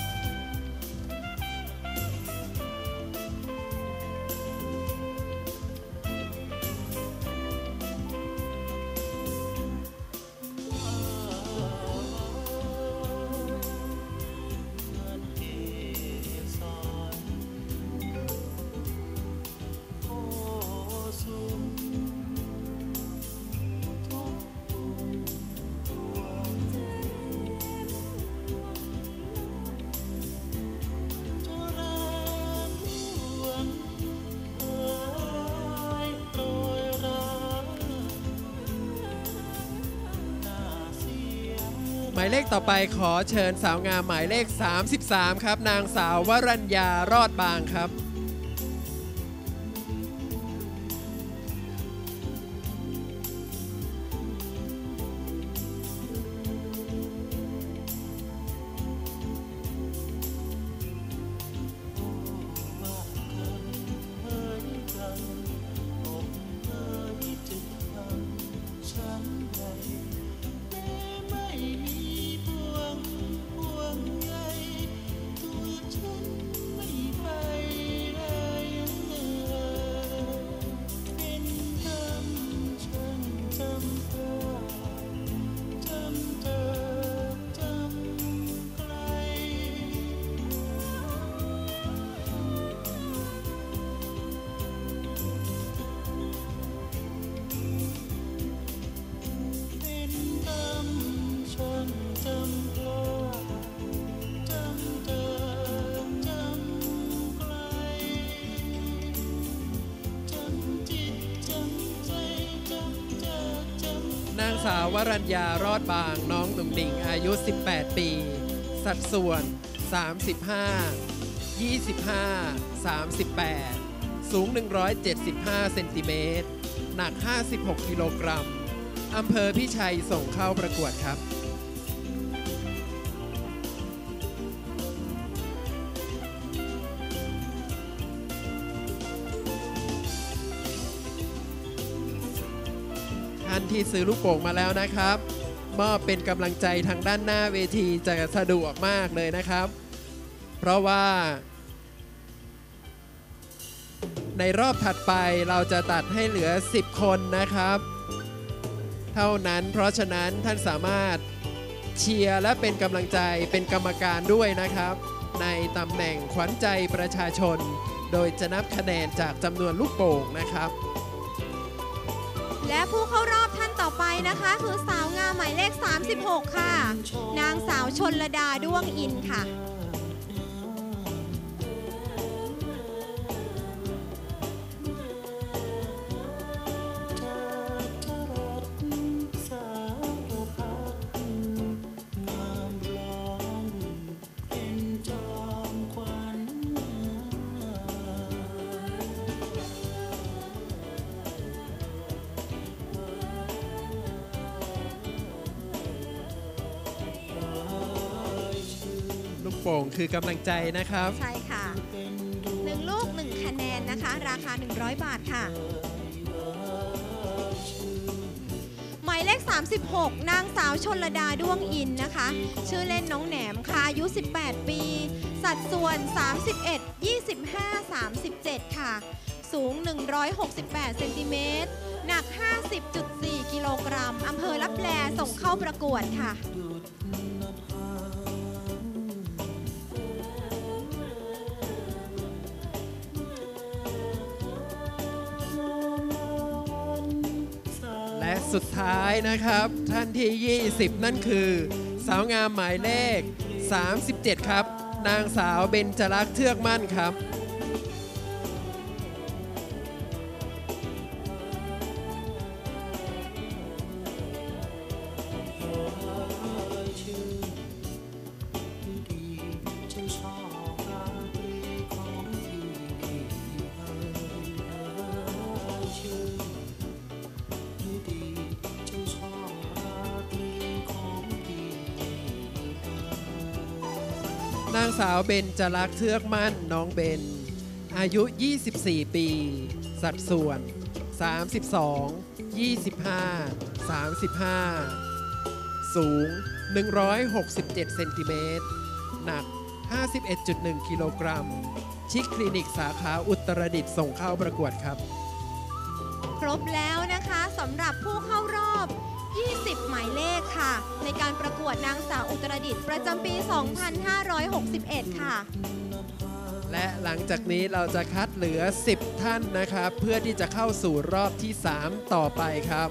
หมายเลขต่อไปขอเชิญสาวงามหมายเลขสามสิบสามครับนางสาววรัญญารอดบางครับาววรัญญารอดบางน้องหนุ่มหนิงอายุสิบแปดปีสัดส่วนสามสิบห้า ยี่สิบห้า สามสิบแปดสูงหนึ่งร้อยเจ็ดสิบห้าเซนติเมตรหนักห้าสิบหกกิโลกรัมอำเภอพิชัยส่งเข้าประกวดครับท่านที่ซื้อลูกโป่งมาแล้วนะครับมอบเป็นกำลังใจทางด้านหน้าเวทีจะสะดวกมากเลยนะครับเพราะว่าในรอบถัดไปเราจะตัดให้เหลือสิบคนนะครับเท่านั้นเพราะฉะนั้นท่านสามารถเชียร์และเป็นกำลังใจเป็นกรรมการด้วยนะครับในตำแหน่งขวัญใจประชาชนโดยจะนับคะแนนจากจำนวนลูกโป่งนะครับและผู้เข้ารอบท่านต่อไปนะคะคือสาวงามหมายเลขสามสิบหกค่ะนางสาวชลดาด้วงอินค่ะลูกโป่งคือกำลังใจนะครับใช่ค่ะหนึ่งลูกหนึ่งคะแนนนะคะราคาหนึ่งร้อยบาทค่ะหมายเลขสามสิบหกนางสาวชลดาด้วงอินนะคะชื่อเล่นน้องแหนมค่ะอายุสิบแปดปีสัดส่วนสามสิบเอ็ด ยี่สิบห้า สามสิบเจ็ดค่ะสูงหนึ่งร้อยหกสิบแปดเซนติเมตรหนัก ห้าสิบจุดสี่ กิโลกรัมอำเภอลับแลส่งเข้าประกวดค่ะและสุดท้ายนะครับท่านที่ยี่สิบนั่นคือสาวงามหมายเลขสามสิบเจ็ดครับนางสาวเบญจลักษณ์เทือกมั่นครับนางสาวเบญจลักษณ์เทือกมั่นน้องเบนอายุยี่สิบสี่ปีสัดส่วนสามสิบสอง ยี่สิบห้า สามสิบห้าสูงหนึ่งร้อยหกสิบเจ็ดเซนติเมตรหนัก ห้าสิบเอ็ดจุดหนึ่ง กิโลกรัมชิคคลินิกสาขาอุตรดิตถ์ส่งเข้าประกวดครับครบแล้วนะคะสำหรับผู้เข้ารอบยี่สิบหมายเลขค่ะในการประกวดนางสาวอุตรดิตถ์ประจำปี สองพันห้าร้อยหกสิบเอ็ด ค่ะและหลังจากนี้เราจะคัดเหลือสิบท่านนะครับเพื่อที่จะเข้าสู่รอบที่สามต่อไปครับ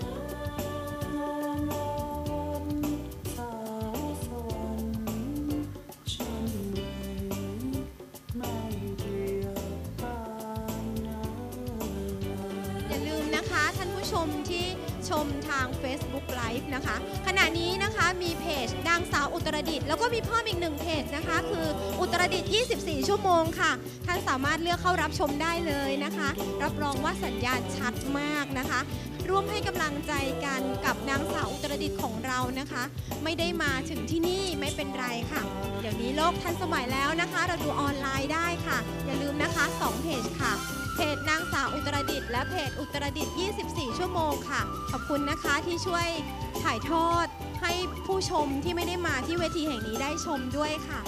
อย่าลืมนะคะท่านผู้ชมที่ชมทาง Facebook Live นะคะขณะนี้นะคะมีเพจนางสาวอุตรดิตถ์แล้วก็มีเพิ่มอีกหนึ่งเพจนะคะคืออุตรดิตถ์ยี่สิบสี่ชั่วโมงค่ะท่านสามารถเลือกเข้ารับชมได้เลยนะคะรับรองว่าสัญญาณชัดมากนะคะร่วมให้กำลังใจกันกับนางสาวอุตรดิตถ์ของเรานะคะไม่ได้มาถึงที่นี่ไม่เป็นไรค่ะเดี๋ยวนี้โลกทันสมัยแล้วนะคะเราดูออนไลน์ได้ค่ะอย่าลืมนะคะสองเพจค่ะเพจนางสาวอุตรดิตถ์และเพจอุตรดิตถ์ยี่สิบสี่ชั่วโมงค่ะขอบคุณนะคะที่ช่วยถ่ายทอดให้ผู้ชมที่ไม่ได้มาที่เวทีแห่งนี้ได้ชมด้วยค่ะ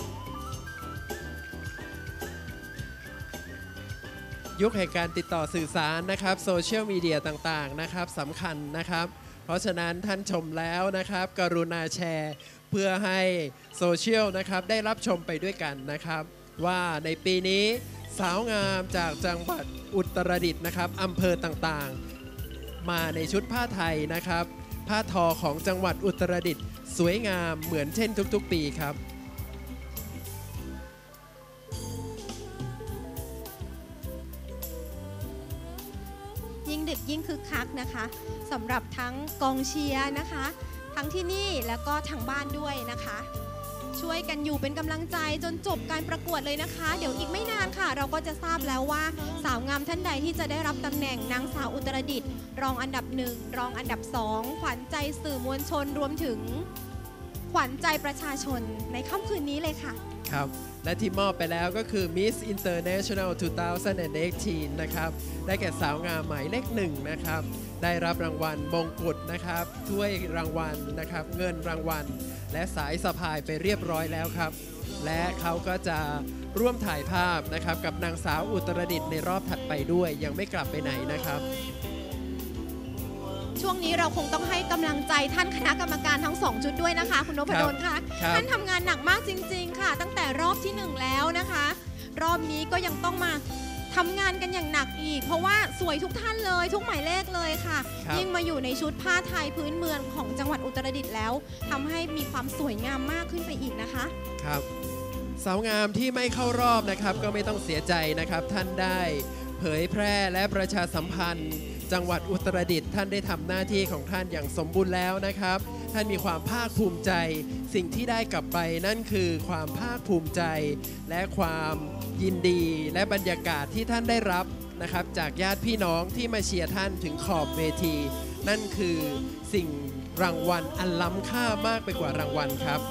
ยุคแห่งการติดต่อสื่อสารนะครับโซเชียลมีเดียต่างๆนะครับสำคัญนะครับเพราะฉะนั้นท่านชมแล้วนะครับกรุณาแชร์เพื่อให้โซเชียลนะครับได้รับชมไปด้วยกันนะครับว่าในปีนี้สาวงามจากจังหวัดอุตรดิตถ์นะครับอำเภอต่างๆมาในชุดผ้าไทยนะครับผ้าทอของจังหวัดอุตรดิตถ์สวยงามเหมือนเช่นทุกๆปีครับยิ่งยิ่งดึกยิ่งคึกคักนะคะสำหรับทั้งกองเชียร์นะคะทั้งที่นี่แล้วก็ทางบ้านด้วยนะคะช่วยกันอยู่เป็นกำลังใจจนจบการประกวดเลยนะคะเดี๋ยวอีกไม่นานค่ะเราก็จะทราบแล้วว่าสาวงามท่านใดที่จะได้รับตำแหน่งนางสาวอุตรดิตถ์รองอันดับหนึ่งรองอันดับสองขวัญใจสื่อมวลชนรวมถึงขวัญใจประชาชนในค่ำคืนนี้เลยค่ะครับและที่มอบไปแล้วก็คือ Miss International สองพันสิบแปด นะครับได้แก่สาวงามหมายเลขหนึ่งนะครับได้รับรางวัลมงกุฎนะครับถ้วยรางวัลนะครับเงินรางวัลและสายสะพายไปเรียบร้อยแล้วครับและเขาก็จะร่วมถ่ายภาพนะครับกับนางสาวอุตรดิตถ์ในรอบถัดไปด้วยยังไม่กลับไปไหนนะครับช่วงนี้เราคงต้องให้กำลังใจท่านคณะกรรมการทั้งสองชุดด้วยนะคะคุณนพดลค่ะท่านทำงานหนักมากจริงๆค่ะตั้งแต่รอบที่หนึ่งแล้วนะคะรอบนี้ก็ยังต้องมาทำงานกันอย่างหนักอีกเพราะว่าสวยทุกท่านเลยทุกหมายเลขเลยค่ะยิ่งมาอยู่ในชุดผ้าไทยพื้นเมืองของจังหวัดอุตรดิตถ์แล้วทำให้มีความสวยงามมากขึ้นไปอีกนะคะครับสาวงามที่ไม่เข้ารอบนะครับก็ไม่ต้องเสียใจนะครับท่านได้เผยแพร่และประชาสัมพันธ์จังหวัดอุตรดิตถ์ท่านได้ทำหน้าที่ของท่านอย่างสมบูรณ์แล้วนะครับท่านมีความภาคภูมิใจสิ่งที่ได้กลับไปนั่นคือความภาคภูมิใจและความยินดีและบรรยากาศที่ท่านได้รับนะครับจากญาติพี่น้องที่มาเชียร์ท่านถึงขอบเวทีนั่นคือสิ่งรางวัลอันล้ำค่ามากไปกว่ารางวัลครับ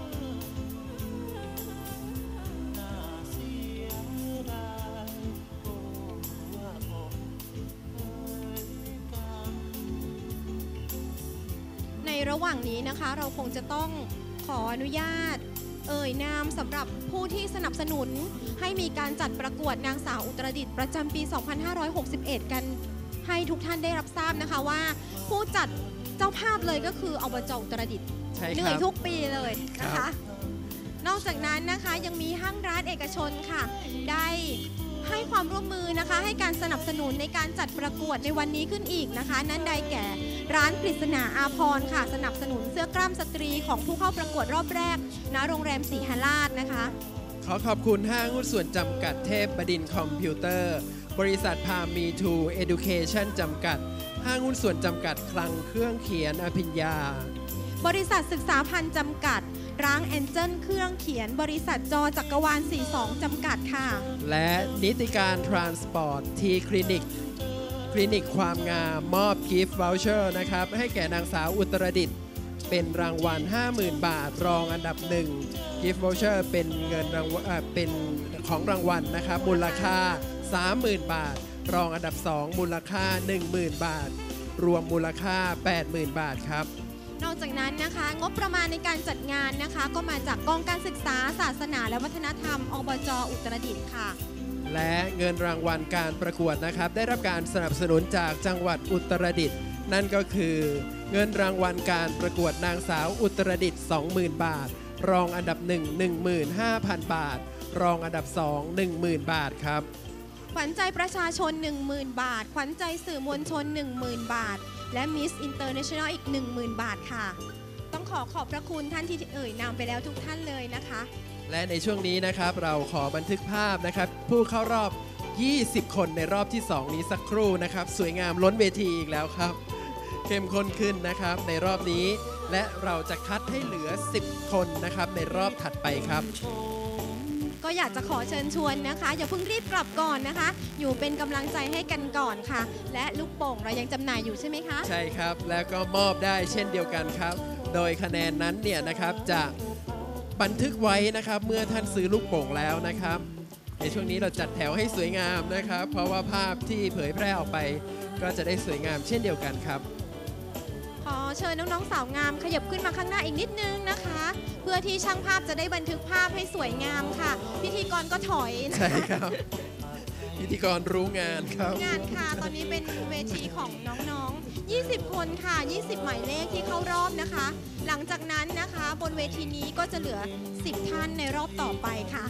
ในระหว่างนี้นะคะเราคงจะต้องขออนุญาตเอ่ยนามสำหรับผู้ที่สนับสนุนให้มีการจัดประกวดนางสาวอุตรดิตถ์ประจำปี สองพันห้าร้อยหกสิบเอ็ด กันให้ทุกท่านได้รับทราบนะคะว่าผู้จัดเจ้าภาพเลยก็คืออบจ.อุตรดิตถ์เหนื่อยทุกปีเลยนะคะนอกจากนั้นนะคะยังมีห้างร้านเอกชนค่ะได้ให้ความร่วมมือนะคะให้การสนับสนุนในการจัดประกวดในวันนี้ขึ้นอีกนะคะนั่นได้แก่ร้านปริศนาอาภรณ์ค่ะสนับสนุนเสื้อกล้ามสตรีของผู้เข้าประกวดรอบแรกณโรงแรมศรีหราชนะคะขอขอบคุณห้างหุ้นส่วนจำกัดเทพบดินทร์คอมพิวเตอร์บริษัทพามีทูเอดูเคชั่นจำกัดห้างหุ้นส่วนจำกัดคลังเครื่องเขียนอภิญญาบริษัทศึกษาพันธ์จำกัดร้างแอนเจิลเครื่องเขียนบริษัทจอจักรวาลสี่สิบสองจำกัดค่ะและนิติการทรานสปอร์ตทีคลินิกคลินิกความงามมอบกิฟต์วอลเชอร์นะครับให้แก่นางสาวอุตรดิตถ์เป็นรางวัล ห้าหมื่น บาทรองอันดับหนึ่งกิฟต์วอลเชอร์เป็นเงินรางวัลเป็นของรางวัลนะครับมูลค่า สามหมื่น บาทรองอันดับสองมูลค่า หนึ่งหมื่น บาทรวมมูลค่า แปดหมื่น บาทครับนอกจากนั้นนะคะงบประมาณในการจัดงานนะคะก็มาจากกองการศึกษาศาสนาและวัฒนธรรมอบจ.อุตรดิตถ์ค่ะและเงินรางวัลการประกวดนะครับได้รับการสนับสนุนจากจังหวัดอุตรดิตถ์นั่นก็คือเงินรางวัลการประกวดนางสาวอุตรดิตถ์ สองหมื่น บาทรองอันดับหนึ่ง หนึ่งหมื่นห้าพัน บาทรองอันดับสอง หนึ่งหมื่น บาทครับขวัญใจประชาชน หนึ่งหมื่น บาทขวัญใจสื่อมวลชน หนึ่งหมื่น บาทและ Miss International อีก หนึ่งหมื่น บาทค่ะต้องขอขอบพระคุณท่านที่เอ่ยนามไปแล้วทุกท่านเลยนะคะและในช่วงนี้นะครับเราขอบันทึกภาพนะครับผู้เข้ารอบยี่สิบคนในรอบที่สองนี้สักครู่นะครับสวยงามล้นเวทีอีกแล้วครับเข้มข้นขึ้นนะครับในรอบนี้และเราจะคัดให้เหลือสิบคนนะครับในรอบถัดไปครับก็อยากจะขอเชิญชวนนะคะอย่าเพิ่งรีบกลับก่อนนะคะอยู่เป็นกำลังใจให้กันก่อนค่ะและลูกโป่งเรายังจำหน่ายอยู่ใช่ไหมคะใช่ครับแล้วก็มอบได้เช่นเดียวกันครับโดยคะแนนนั้นเนี่ยนะครับจะบันทึกไว้นะครับเมื่อท่านซื้อลูกโป่งแล้วนะครับในช่วงนี้เราจัดแถวให้สวยงามนะครับเพราะว่าภาพที่เผยแพร่ออกไปก็จะได้สวยงามเช่นเดียวกันครับขอเชิญน้องๆสาวงามขยับขึ้นมาข้างหน้าอีกนิดนึงนะคะเพื่อที่ช่างภาพจะได้บันทึกภาพให้สวยงามค่ะพิธีกรก็ถอยนะคะใช่ครับพิธีกรรู้งานครับงานค่ะตอนนี้เป็นเวทีของน้องๆยี่สิบคนค่ะยี่สิบหมายเลขที่เข้ารอบนะคะหลังจากนั้นนะคะบนเวทีนี้ก็จะเหลือสิบท่านในรอบต่อไปค่ะ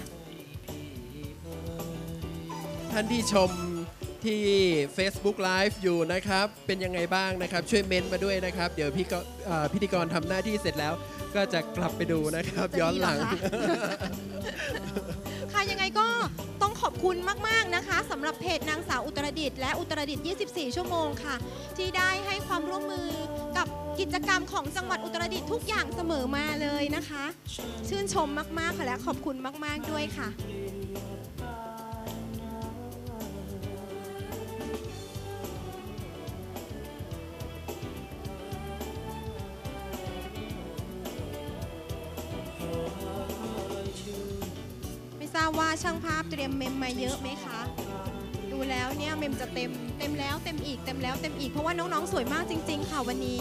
ท่านที่ชมที่ Facebook Live อยู่นะครับเป็นยังไงบ้างนะครับช่วยเมนต์มาด้วยนะครับเดี๋ยวพี่ก็พิธีกรทำหน้าที่เสร็จแล้วก็จะกลับไปดูนะครับย้อนหลังค่ะยังไงก็ต้องขอบคุณมากๆนะคะสำหรับเพจนางสาวอุตรดิตถ์และอุตรดิตถ์ยี่สิบสี่ชั่วโมงค่ะที่ได้ให้ความร่วมมือกับกิจกรรมของจังหวัดอุตรดิตถ์ทุกอย่างเสมอมาเลยนะคะชื่นชมมากๆค่ะและขอบคุณมากๆด้วยค่ะทราบว่าช่างภาพเตรียมเมมมาเยอะไหมคะดูแล้วเนี่ยเมมจะเต็มเต็มแล้วเต็มอีกเต็มแล้วเต็มอีกเพราะว่าน้องๆสวยมากจริงๆค่ะวันนี้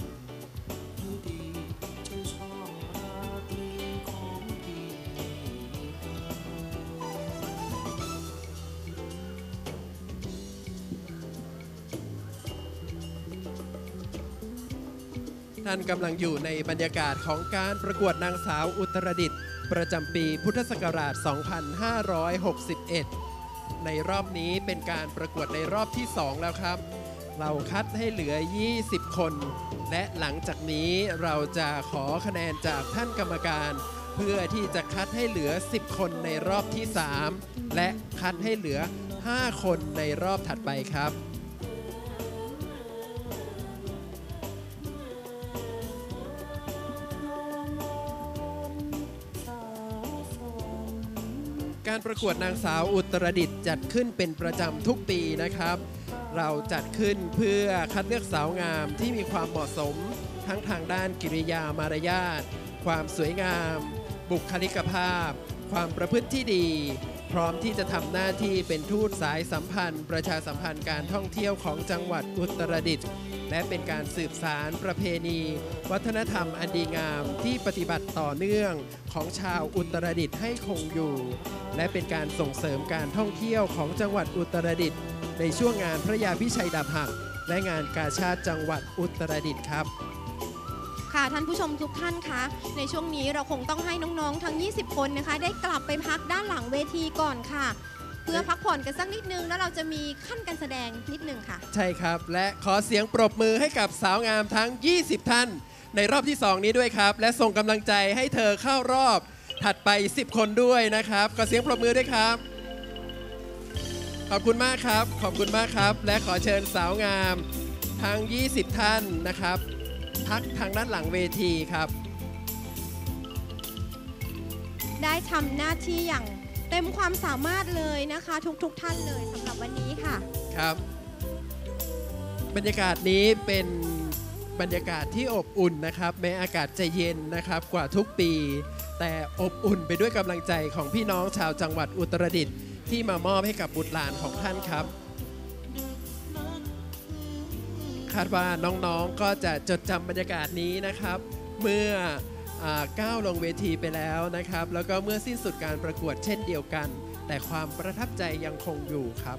ท่านกำลังอยู่ในบรรยากาศของการประกวดนางสาวอุตรดิตถ์ประจำปีพุทธศักราช สองพันห้าร้อยหกสิบเอ็ด ในรอบนี้เป็นการประกวดในรอบที่ สอง แล้วครับ เราคัดให้เหลือ ยี่สิบ คน และหลังจากนี้เราจะขอคะแนนจากท่านกรรมการ เพื่อที่จะคัดให้เหลือ สิบ คนในรอบที่ สาม และคัดให้เหลือ ห้า คนในรอบถัดไปครับการประกวดนางสาวอุตรดิตถ์จัดขึ้นเป็นประจำทุกปีนะครับเราจัดขึ้นเพื่อคัดเลือกสาวงามที่มีความเหมาะสมทั้งทางด้านกิริยามารยาทความสวยงามบุคลิกภาพความประพฤติที่ดีพร้อมที่จะทำหน้าที่เป็นทูตสายสัมพันธ์ประชาสัมพันธ์การท่องเที่ยวของจังหวัดอุตรดิตถ์และเป็นการสืบสานประเพณีวัฒนธรรมอันดีงามที่ปฏิบัติต่อเนื่องของชาวอุตรดิตถ์ให้คงอยู่และเป็นการส่งเสริมการท่องเที่ยวของจังหวัดอุตรดิตถ์ในช่วงงานพระยาพิชัยดาบหักและงานกาชาดจังหวัดอุตรดิตถ์ครับค่ะท่านผู้ชมทุกท่านคะในช่วงนี้เราคงต้องให้น้องๆทั้งยี่สิบคนนะคะได้กลับไปพักด้านหลังเวทีก่อนค่ะเพื่อพักผ่อนกันสักนิดนึงแล้วเราจะมีขั้นการแสดงนิดนึงค่ะใช่ครับและขอเสียงปรบมือให้กับสาวงามทั้งยี่สิบท่านในรอบที่สองนี้ด้วยครับและส่งกำลังใจให้เธอเข้ารอบถัดไปสิบคนด้วยนะครับขอเสียงปรบมือด้วยครับขอบคุณมากครับขอบคุณมากครับและขอเชิญสาวงามทั้งยี่สิบท่านนะครับพักทางด้านหลังเวทีครับได้ทำหน้าที่อย่างเต็มความสามารถเลยนะคะทุกๆ ท่านเลยสำหรับวันนี้ค่ะครับบรรยากาศนี้เป็นบรรยากาศที่อบอุ่นนะครับแม้อากาศจะเย็นนะครับกว่าทุกปีแต่อบอุ่นไปด้วยกำลังใจของพี่น้องชาวจังหวัดอุตรดิตถ์ที่มามอบให้กับบุตรหลานของท่านครับคาดว่าน้องๆก็จะจดจำบรรยากาศนี้นะครับเมื่อก้าวลงเวทีไปแล้วนะครับแล้วก็เมื่อสิ้นสุดการประกวดเช่นเดียวกันแต่ความประทับใจยังคงอยู่ครับ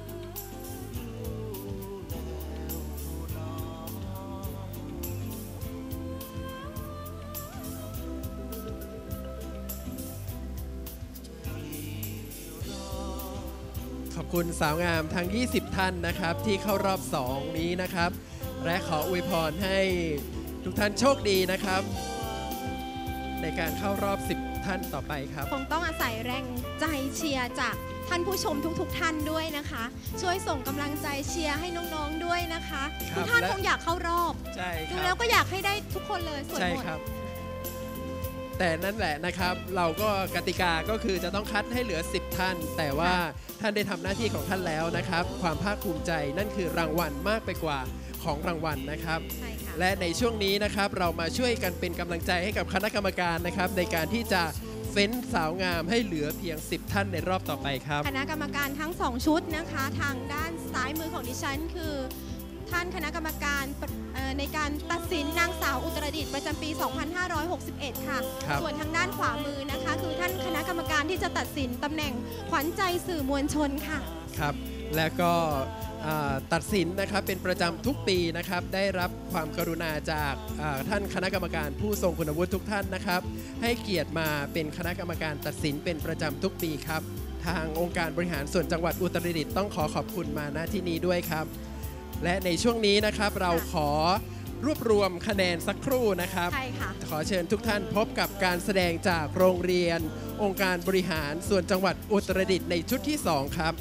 ขอบคุณสาวงามทั้งยี่สิบท่านนะครับที่เข้ารอบสองนี้นะครับและขออวยพรให้ทุกท่านโชคดีนะครับในการเข้ารอบสิบท่านต่อไปครับคงต้องอาศัยแรงใจเชียร์จากท่านผู้ชมทุกๆท่านด้วยนะคะช่วยส่งกำลังใจเชียร์ให้น้องๆด้วยนะคะทุกท่านคงอยากเข้ารอบใช่ครับดูแล้วก็อยากให้ได้ทุกคนเลยสวยหมดแต่นั่นแหละนะครับเราก็กติกาก็คือจะต้องคัดให้เหลือสิบท่านแต่ว่าท่านได้ทำหน้าที่ของท่านแล้วนะครับความภาคภูมิใจนั่นคือรางวัลมากไปกว่าของรางวัลนะครับและในช่วงนี้นะครับเรามาช่วยกันเป็นกำลังใจให้กับคณะกรรมการนะครับในการที่จะเฟ้นสาวงามให้เหลือเพียงสิบท่านในรอบต่อไปครับคณะกรรมการทั้งสองชุดนะคะทางด้านซ้ายมือของดิฉันคือท่านคณะกรรมการในการตัดสินนางสาวอุตรดิตถ์ประจำปี สองพันห้าร้อยหกสิบเอ็ด ค่ะส่วนทางด้านขวามือนะคะคือท่านคณะกรรมการที่จะตัดสินตำแหน่งขวัญใจสื่อมวลชนค่ะครับและก็ตัดสินนะครับเป็นประจำทุกปีนะครับได้รับความกรุณาจากท่านคณะกรรมการผู้ทรงคุณวุฒิทุกท่านนะครับให้เกียรติมาเป็นคณะกรรมการตัดสินเป็นประจำทุกปีครับทางองค์การบริหารส่วนจังหวัดอุตรดิตถ์ต้องขอขอบคุณมาณที่นี้ด้วยครับและในช่วงนี้นะครับเราขอรวบรวมคะแนนสักครู่นะครับใช่ค่ะขอเชิญทุกท่านพบกับการแสดงจากโรงเรียนองค์การบริหารส่วนจังหวัดอุตรดิตถ์ในชุดที่สองครับ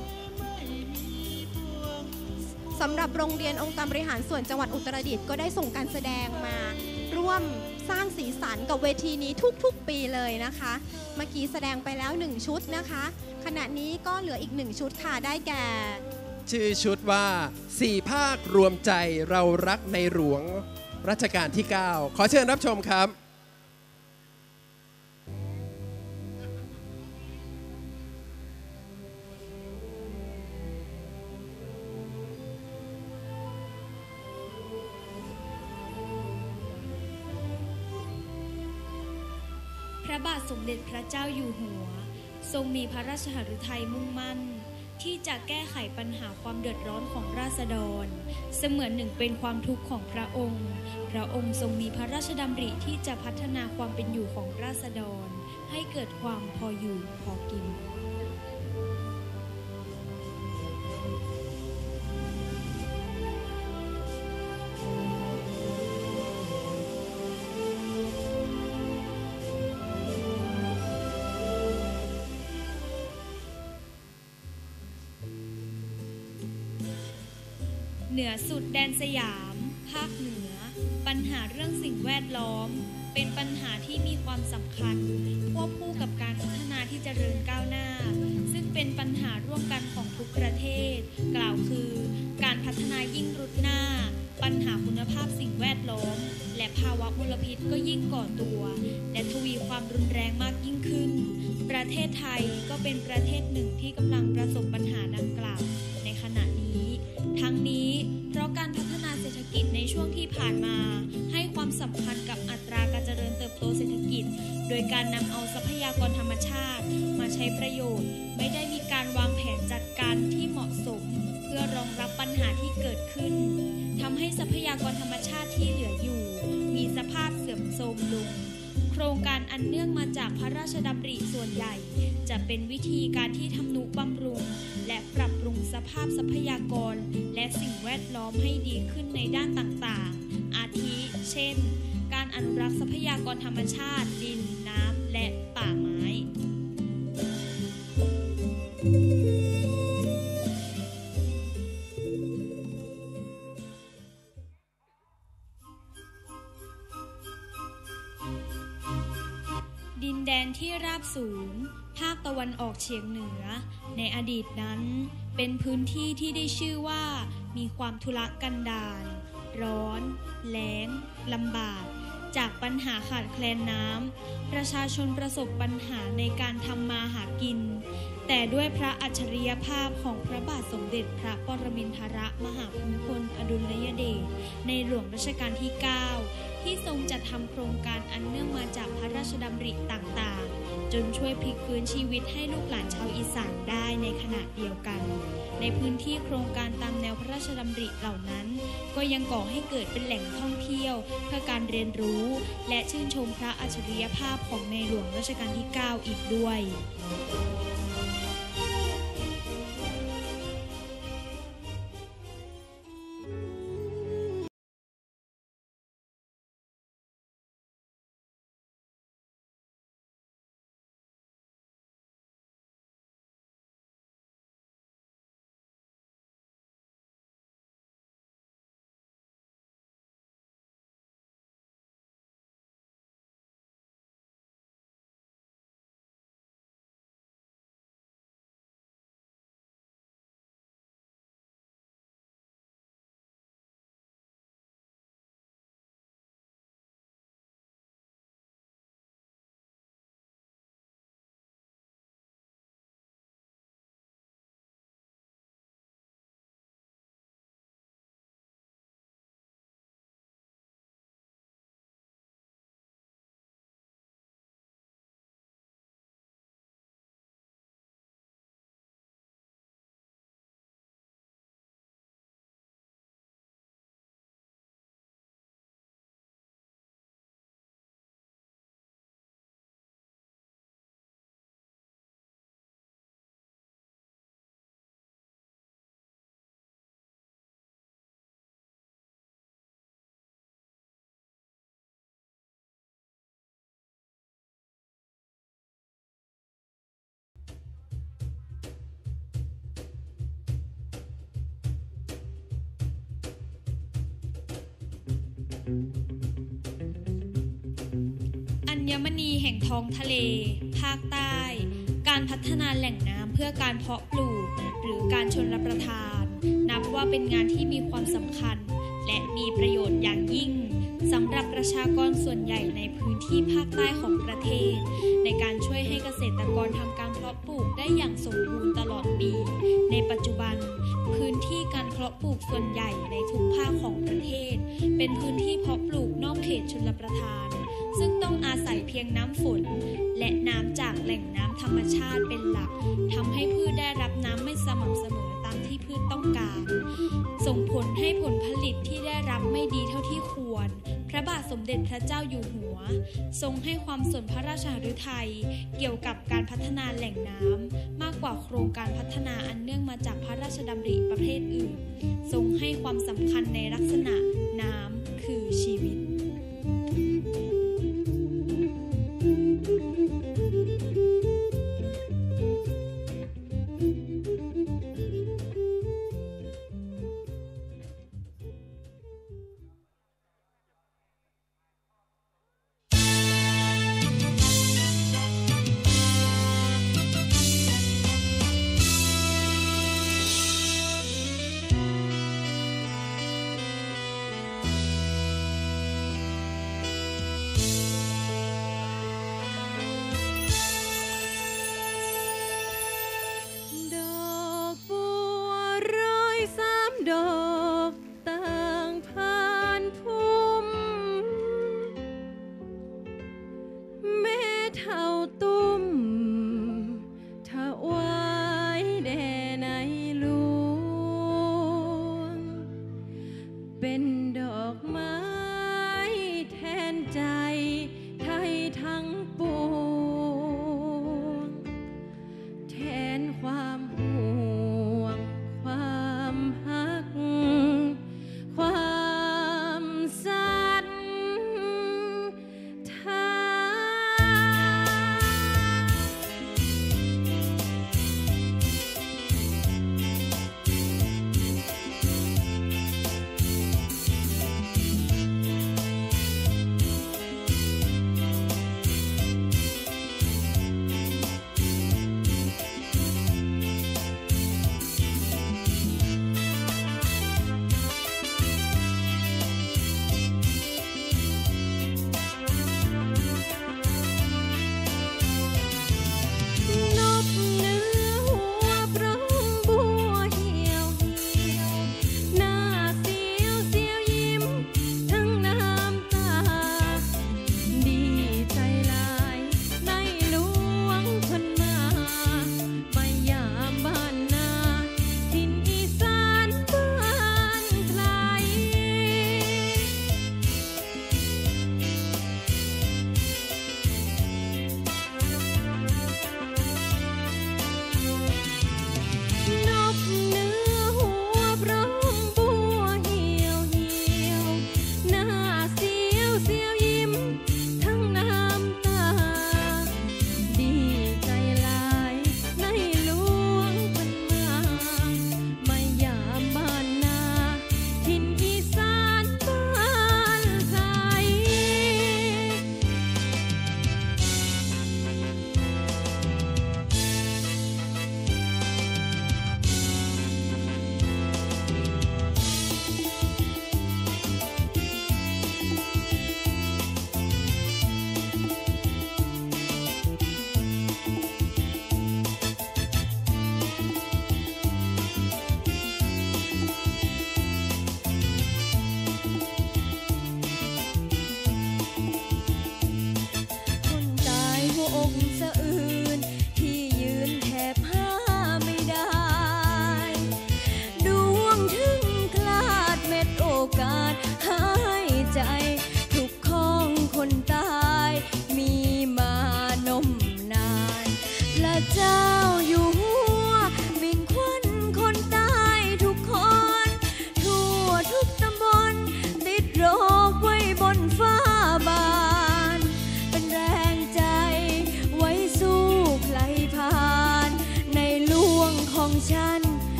สำหรับโรงเรียนองค์การบริหารส่วนจังหวัดอุตรดิตถ์ก็ได้ส่งการแสดงมาร่วมสร้างสีสันกับเวทีนี้ทุกๆปีเลยนะคะเมื่อกี้แสดงไปแล้วหนึ่งชุดนะคะขณะนี้ก็เหลืออีกหนึ่งชุดค่ะได้แก่ชื่อชุดว่าสี่ภาครวมใจเรารักในหลวงรัชกาลที่เก้าขอเชิญรับชมครับพระบาทสมเด็จพระเจ้าอยู่หัวทรงมีพระราชหฤทัยมุ่งมั่นที่จะแก้ไขปัญหาความเดือดร้อนของราษฎรเสมือนหนึ่งเป็นความทุกข์ของพระองค์พระองค์ทรงมีพระราชดำริที่จะพัฒนาความเป็นอยู่ของราษฎรให้เกิดความพออยู่พอกินเหนือสุดแดนสยามภาคเหนือปัญหาเรื่องสิ่งแวดล้อมเป็นปัญหาที่มีความสำคัญควบคู่กับการพัฒนาที่เจริญก้าวหน้าซึ่งเป็นปัญหาร่วมกันของทุกประเทศกล่าวคือการพัฒนายิ่งรุดหน้าปัญหาคุณภาพสิ่งแวดล้อมและภาวะมลพิษก็ยิ่งก่อตัวและทวีความรุนแรงมากยิ่งขึ้นประเทศไทยก็เป็นประเทศหนึ่งที่กำลังประสบปัญหาดังกล่าวในขณะนี้ทั้งนี้เพราะการพัฒนาเศรษฐกิจในช่วงที่ผ่านมาให้ความสำคัญกับอัตราการเจริญเติบโตเศรษฐกิจโดยการนำเอาทรัพยากรธรรมชาติมาใช้ประโยชน์ไม่ได้มีการวางแผนจัดการที่เหมาะสมเพื่อรองรับปัญหาที่เกิดขึ้นทำให้ทรัพยากรธรรมชาติที่เหลืออยู่มีสภาพเสื่อมโทรมลงโครงการอันเนื่องมาจากพระราชดำริส่วนใหญ่จะเป็นวิธีการที่ทำนุบำรุงและปรับปรุงสภาพทรัพยากรและสิ่งแวดล้อมให้ดีขึ้นในด้านต่างๆอาทิเช่นการอนุรักษ์ทรัพยากรธรรมชาติดินน้ำและป่าไม้ดินแดนที่ราบสูงภาคตะวันออกเฉียงเหนือในอดีตนั้นเป็นพื้นที่ที่ได้ชื่อว่ามีความทุรกันดารร้อนแล้งลำบากจากปัญหาขาดแคลนน้ำประชาชนประสบปัญหาในการทำมาหากินแต่ด้วยพระอัจฉริยภาพของพระบาทสมเด็จพระปรมินทรมหาภูมิพลอดุลยเดชในหลวงรัชกาลที่เก้าที่ทรงจัดทำโครงการอันเนื่องมาจากพระราชดำริต่างๆจนช่วยพลิกฟื้นชีวิตให้ลูกหลานชาวอีสานได้ในขณะเดียวกันในพื้นที่โครงการตามแนวพระราชดำริเหล่านั้นก็ยังก่อให้เกิดเป็นแหล่งท่องเที่ยวเพื่อการเรียนรู้และชื่นชมพระอัจฉริยภาพของในหลวงรัชกาลที่เก้าอีกด้วยอัญมณีแห่งท้องทะเลภาคใต้การพัฒนาแหล่งน้ำเพื่อการเพาะปลูกหรือการชลประทานนับว่าเป็นงานที่มีความสำคัญและมีประโยชน์อย่างยิ่งสำหรับประชากรส่วนใหญ่ในพื้นที่ภาคใต้ของประเทศในการช่วยให้เกษตรกรทำการเพาะปลูกได้อย่างสมบูรณ์ตลอดปีในปัจจุบันพื้นที่การเพาะปลูกส่วนใหญ่ในทุกภาคของประเทศเป็นพื้นที่เพาะปลูกนอกเขตชลประทานซึ่งต้องอาศัยเพียงน้ำฝนและน้ำจากแหล่งน้ำธรรมชาติเป็นหลักทำให้พืชได้รับน้ำไม่สม่ำเสมอตามที่พืชต้องการส่งผลให้ผลผลิตที่ได้รับไม่ดีเท่าที่ควรพระบาทสมเด็จพระเจ้าอยู่หัวทรงให้ความสนพระราชฤทัยเกี่ยวกับการพัฒนาแหล่งน้ำมากกว่าโครงการพัฒนาอันเนื่องมาจากพระราชดำริประเภทอื่นทรงให้ความสำคัญในลักษณะน้ำคือชีวิต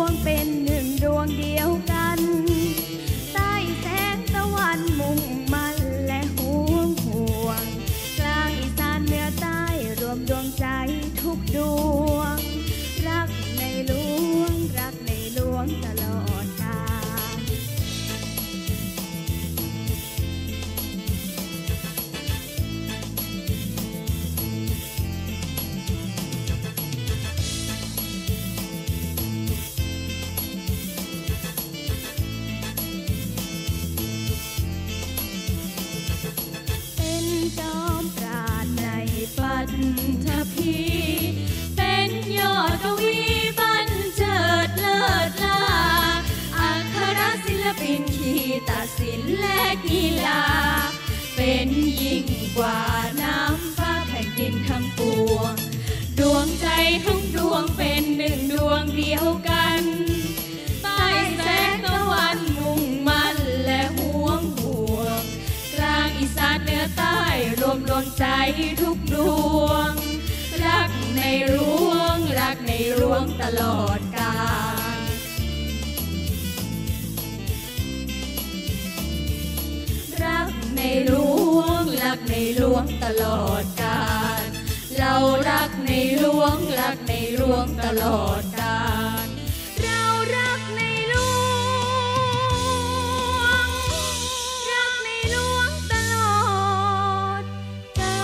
วงเป็นหนึ่งดวงเดียวกันใต้แสงตะวันมุ่งมั่นและห่วงห่วงกลางอีสานเหนือใต้รวมดวงใจทุกดวงรักในหลวงรักในหลวงตลอดกาลเป็นจอมปราดในปัตถภีเป็นยอดกวีบันเจิดเลิศลาอัครศิลปินขีตศิลป์และกีฬาเป็นยิ่งกว่าน้ำฟ้าแผ่นดินทั้งปวงดวงใจทุกดวงเป็นหนึ่งดวงเดียวกันใต้แสงตะวันมุ่งมั่นและห่วงห่วงกลางอีสานเหนือใต้รวมดวงใจทุกดวงรักในหลวงรักในหลวงตลอดกาลรักในหลวงรักในหลวงตลอดกาลเรารักในหลวงรักในหลวงตลอดกาลเรารักในหลวงรักในหลวงตลอดกา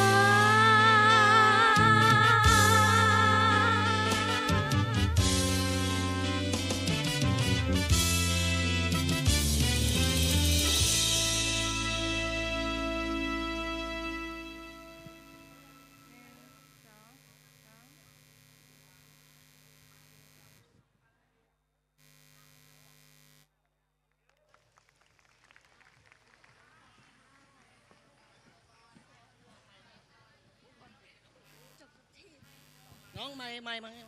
น้องไม่ไม่ไม่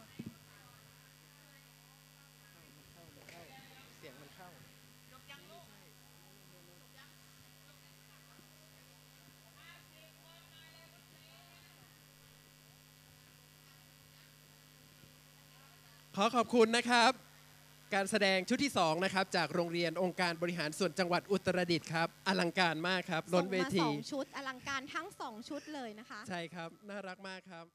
เสียงมันเข้าขอขอบคุณนะครับการแสดงชุดที่สองนะครับจากโรงเรียนองค์การบริหารส่วนจังหวัดอุตรดิตถ์ครับอลังการมากครับล้นเวทีส่งมาสองชุดอลังการทั้งสองชุดเลยนะคะใช่ครับน่ารักมากครับ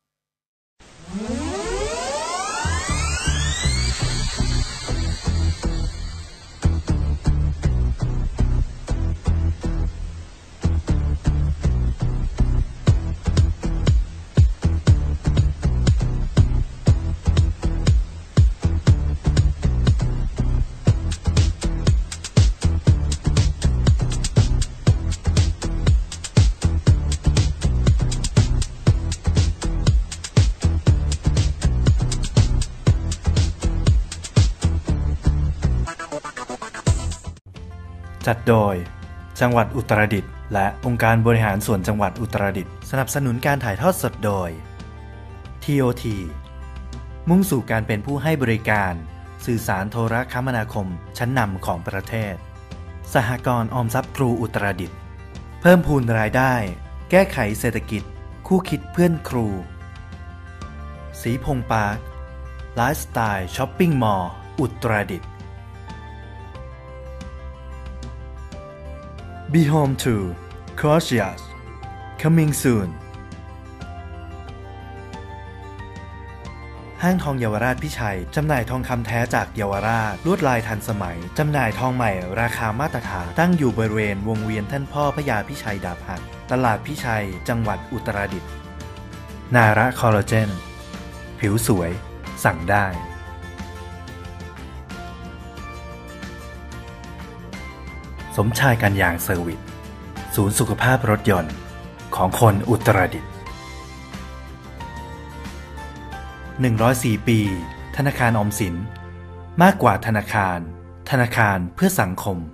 จัดโดยจังหวัดอุตรดิตถ์และองค์การบริหารส่วนจังหวัดอุตรดิตถ์สนับสนุนการถ่ายทอดสดโดย ที โอ ที มุ่งสู่การเป็นผู้ให้บริการสื่อสารโทรคมนาคมชั้นนำของประเทศสหกรณ์ออมทรัพย์ครูอุตรดิตถ์เพิ่มพูนรายได้แก้ไขเศรษฐกิจคู่คิดเพื่อนครูสีพงปาร์คไลฟ์สไตล์ช้อปปิ้งมอลล์อุตรดิตถ์Be home to Cautious Coming soon ห้างทองเยาวราชพิชัยจำหน่ายทองคำแท้จากเยาวราชลวดลายทันสมัยจำหน่ายทองใหม่ราคามาตรฐานตั้งอยู่บริเวณวงเวียนท่านพ่อพญาพิชัยดาบหักตลาดพิชัยจังหวัดอุตรดิตถ์นาระคอลลาเจนผิวสวยสั่งได้สมชายกันยางเซอร์วิสศูนย์สุขภาพรถยนต์ของคนอุตรดิตถ์หนึ่งร้อยสี่ปีธนาคารออมสินมากกว่าธนาคารธนาคารเพื่อสังคม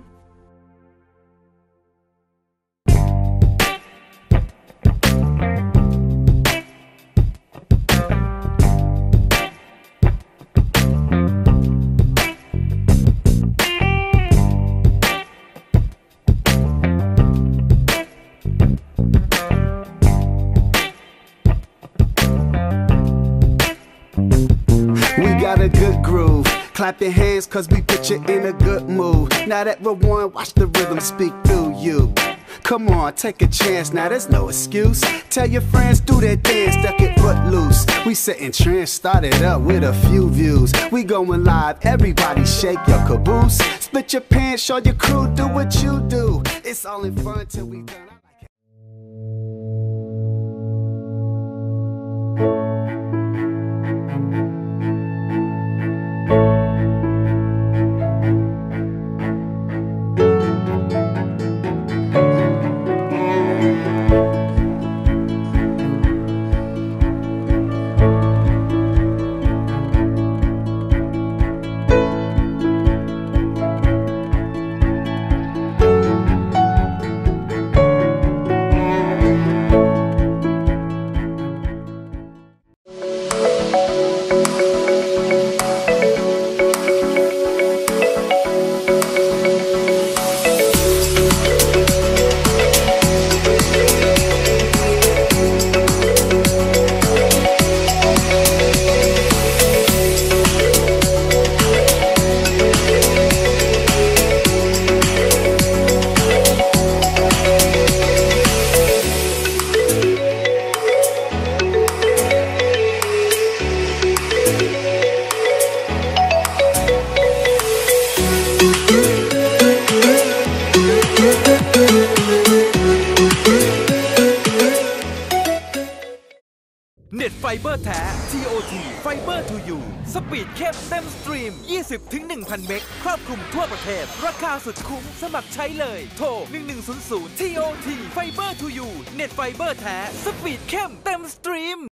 got a good groove. Clap your hands hands cause we put you in a good mood. Now that we're one, watch the rhythm speak through you. Come on, take a chance, now there's no excuse. Tell your friends, do that dance, duck it foot loose. We setting trends, started up with a few views. We going live, everybody shake your caboose. Split your pants, show your crew, do what you do. It's all in fun till we done. เน็ตไฟเบอร์แท้ ที โอ ที Fiber to You สปีดเข้มเต็มสตรีม ยี่สิบถึงหนึ่งพัน เมกครอบคลุมทั่วประเทศราคาสุดคุ้มสมัครใช้เลยโทรหนึ่งหนึ่งศูนย์ศูนย์ ที โอ ที Fiber to You เน็ตไฟเบอร์แท้สปีดเข้มเต็มสตรีม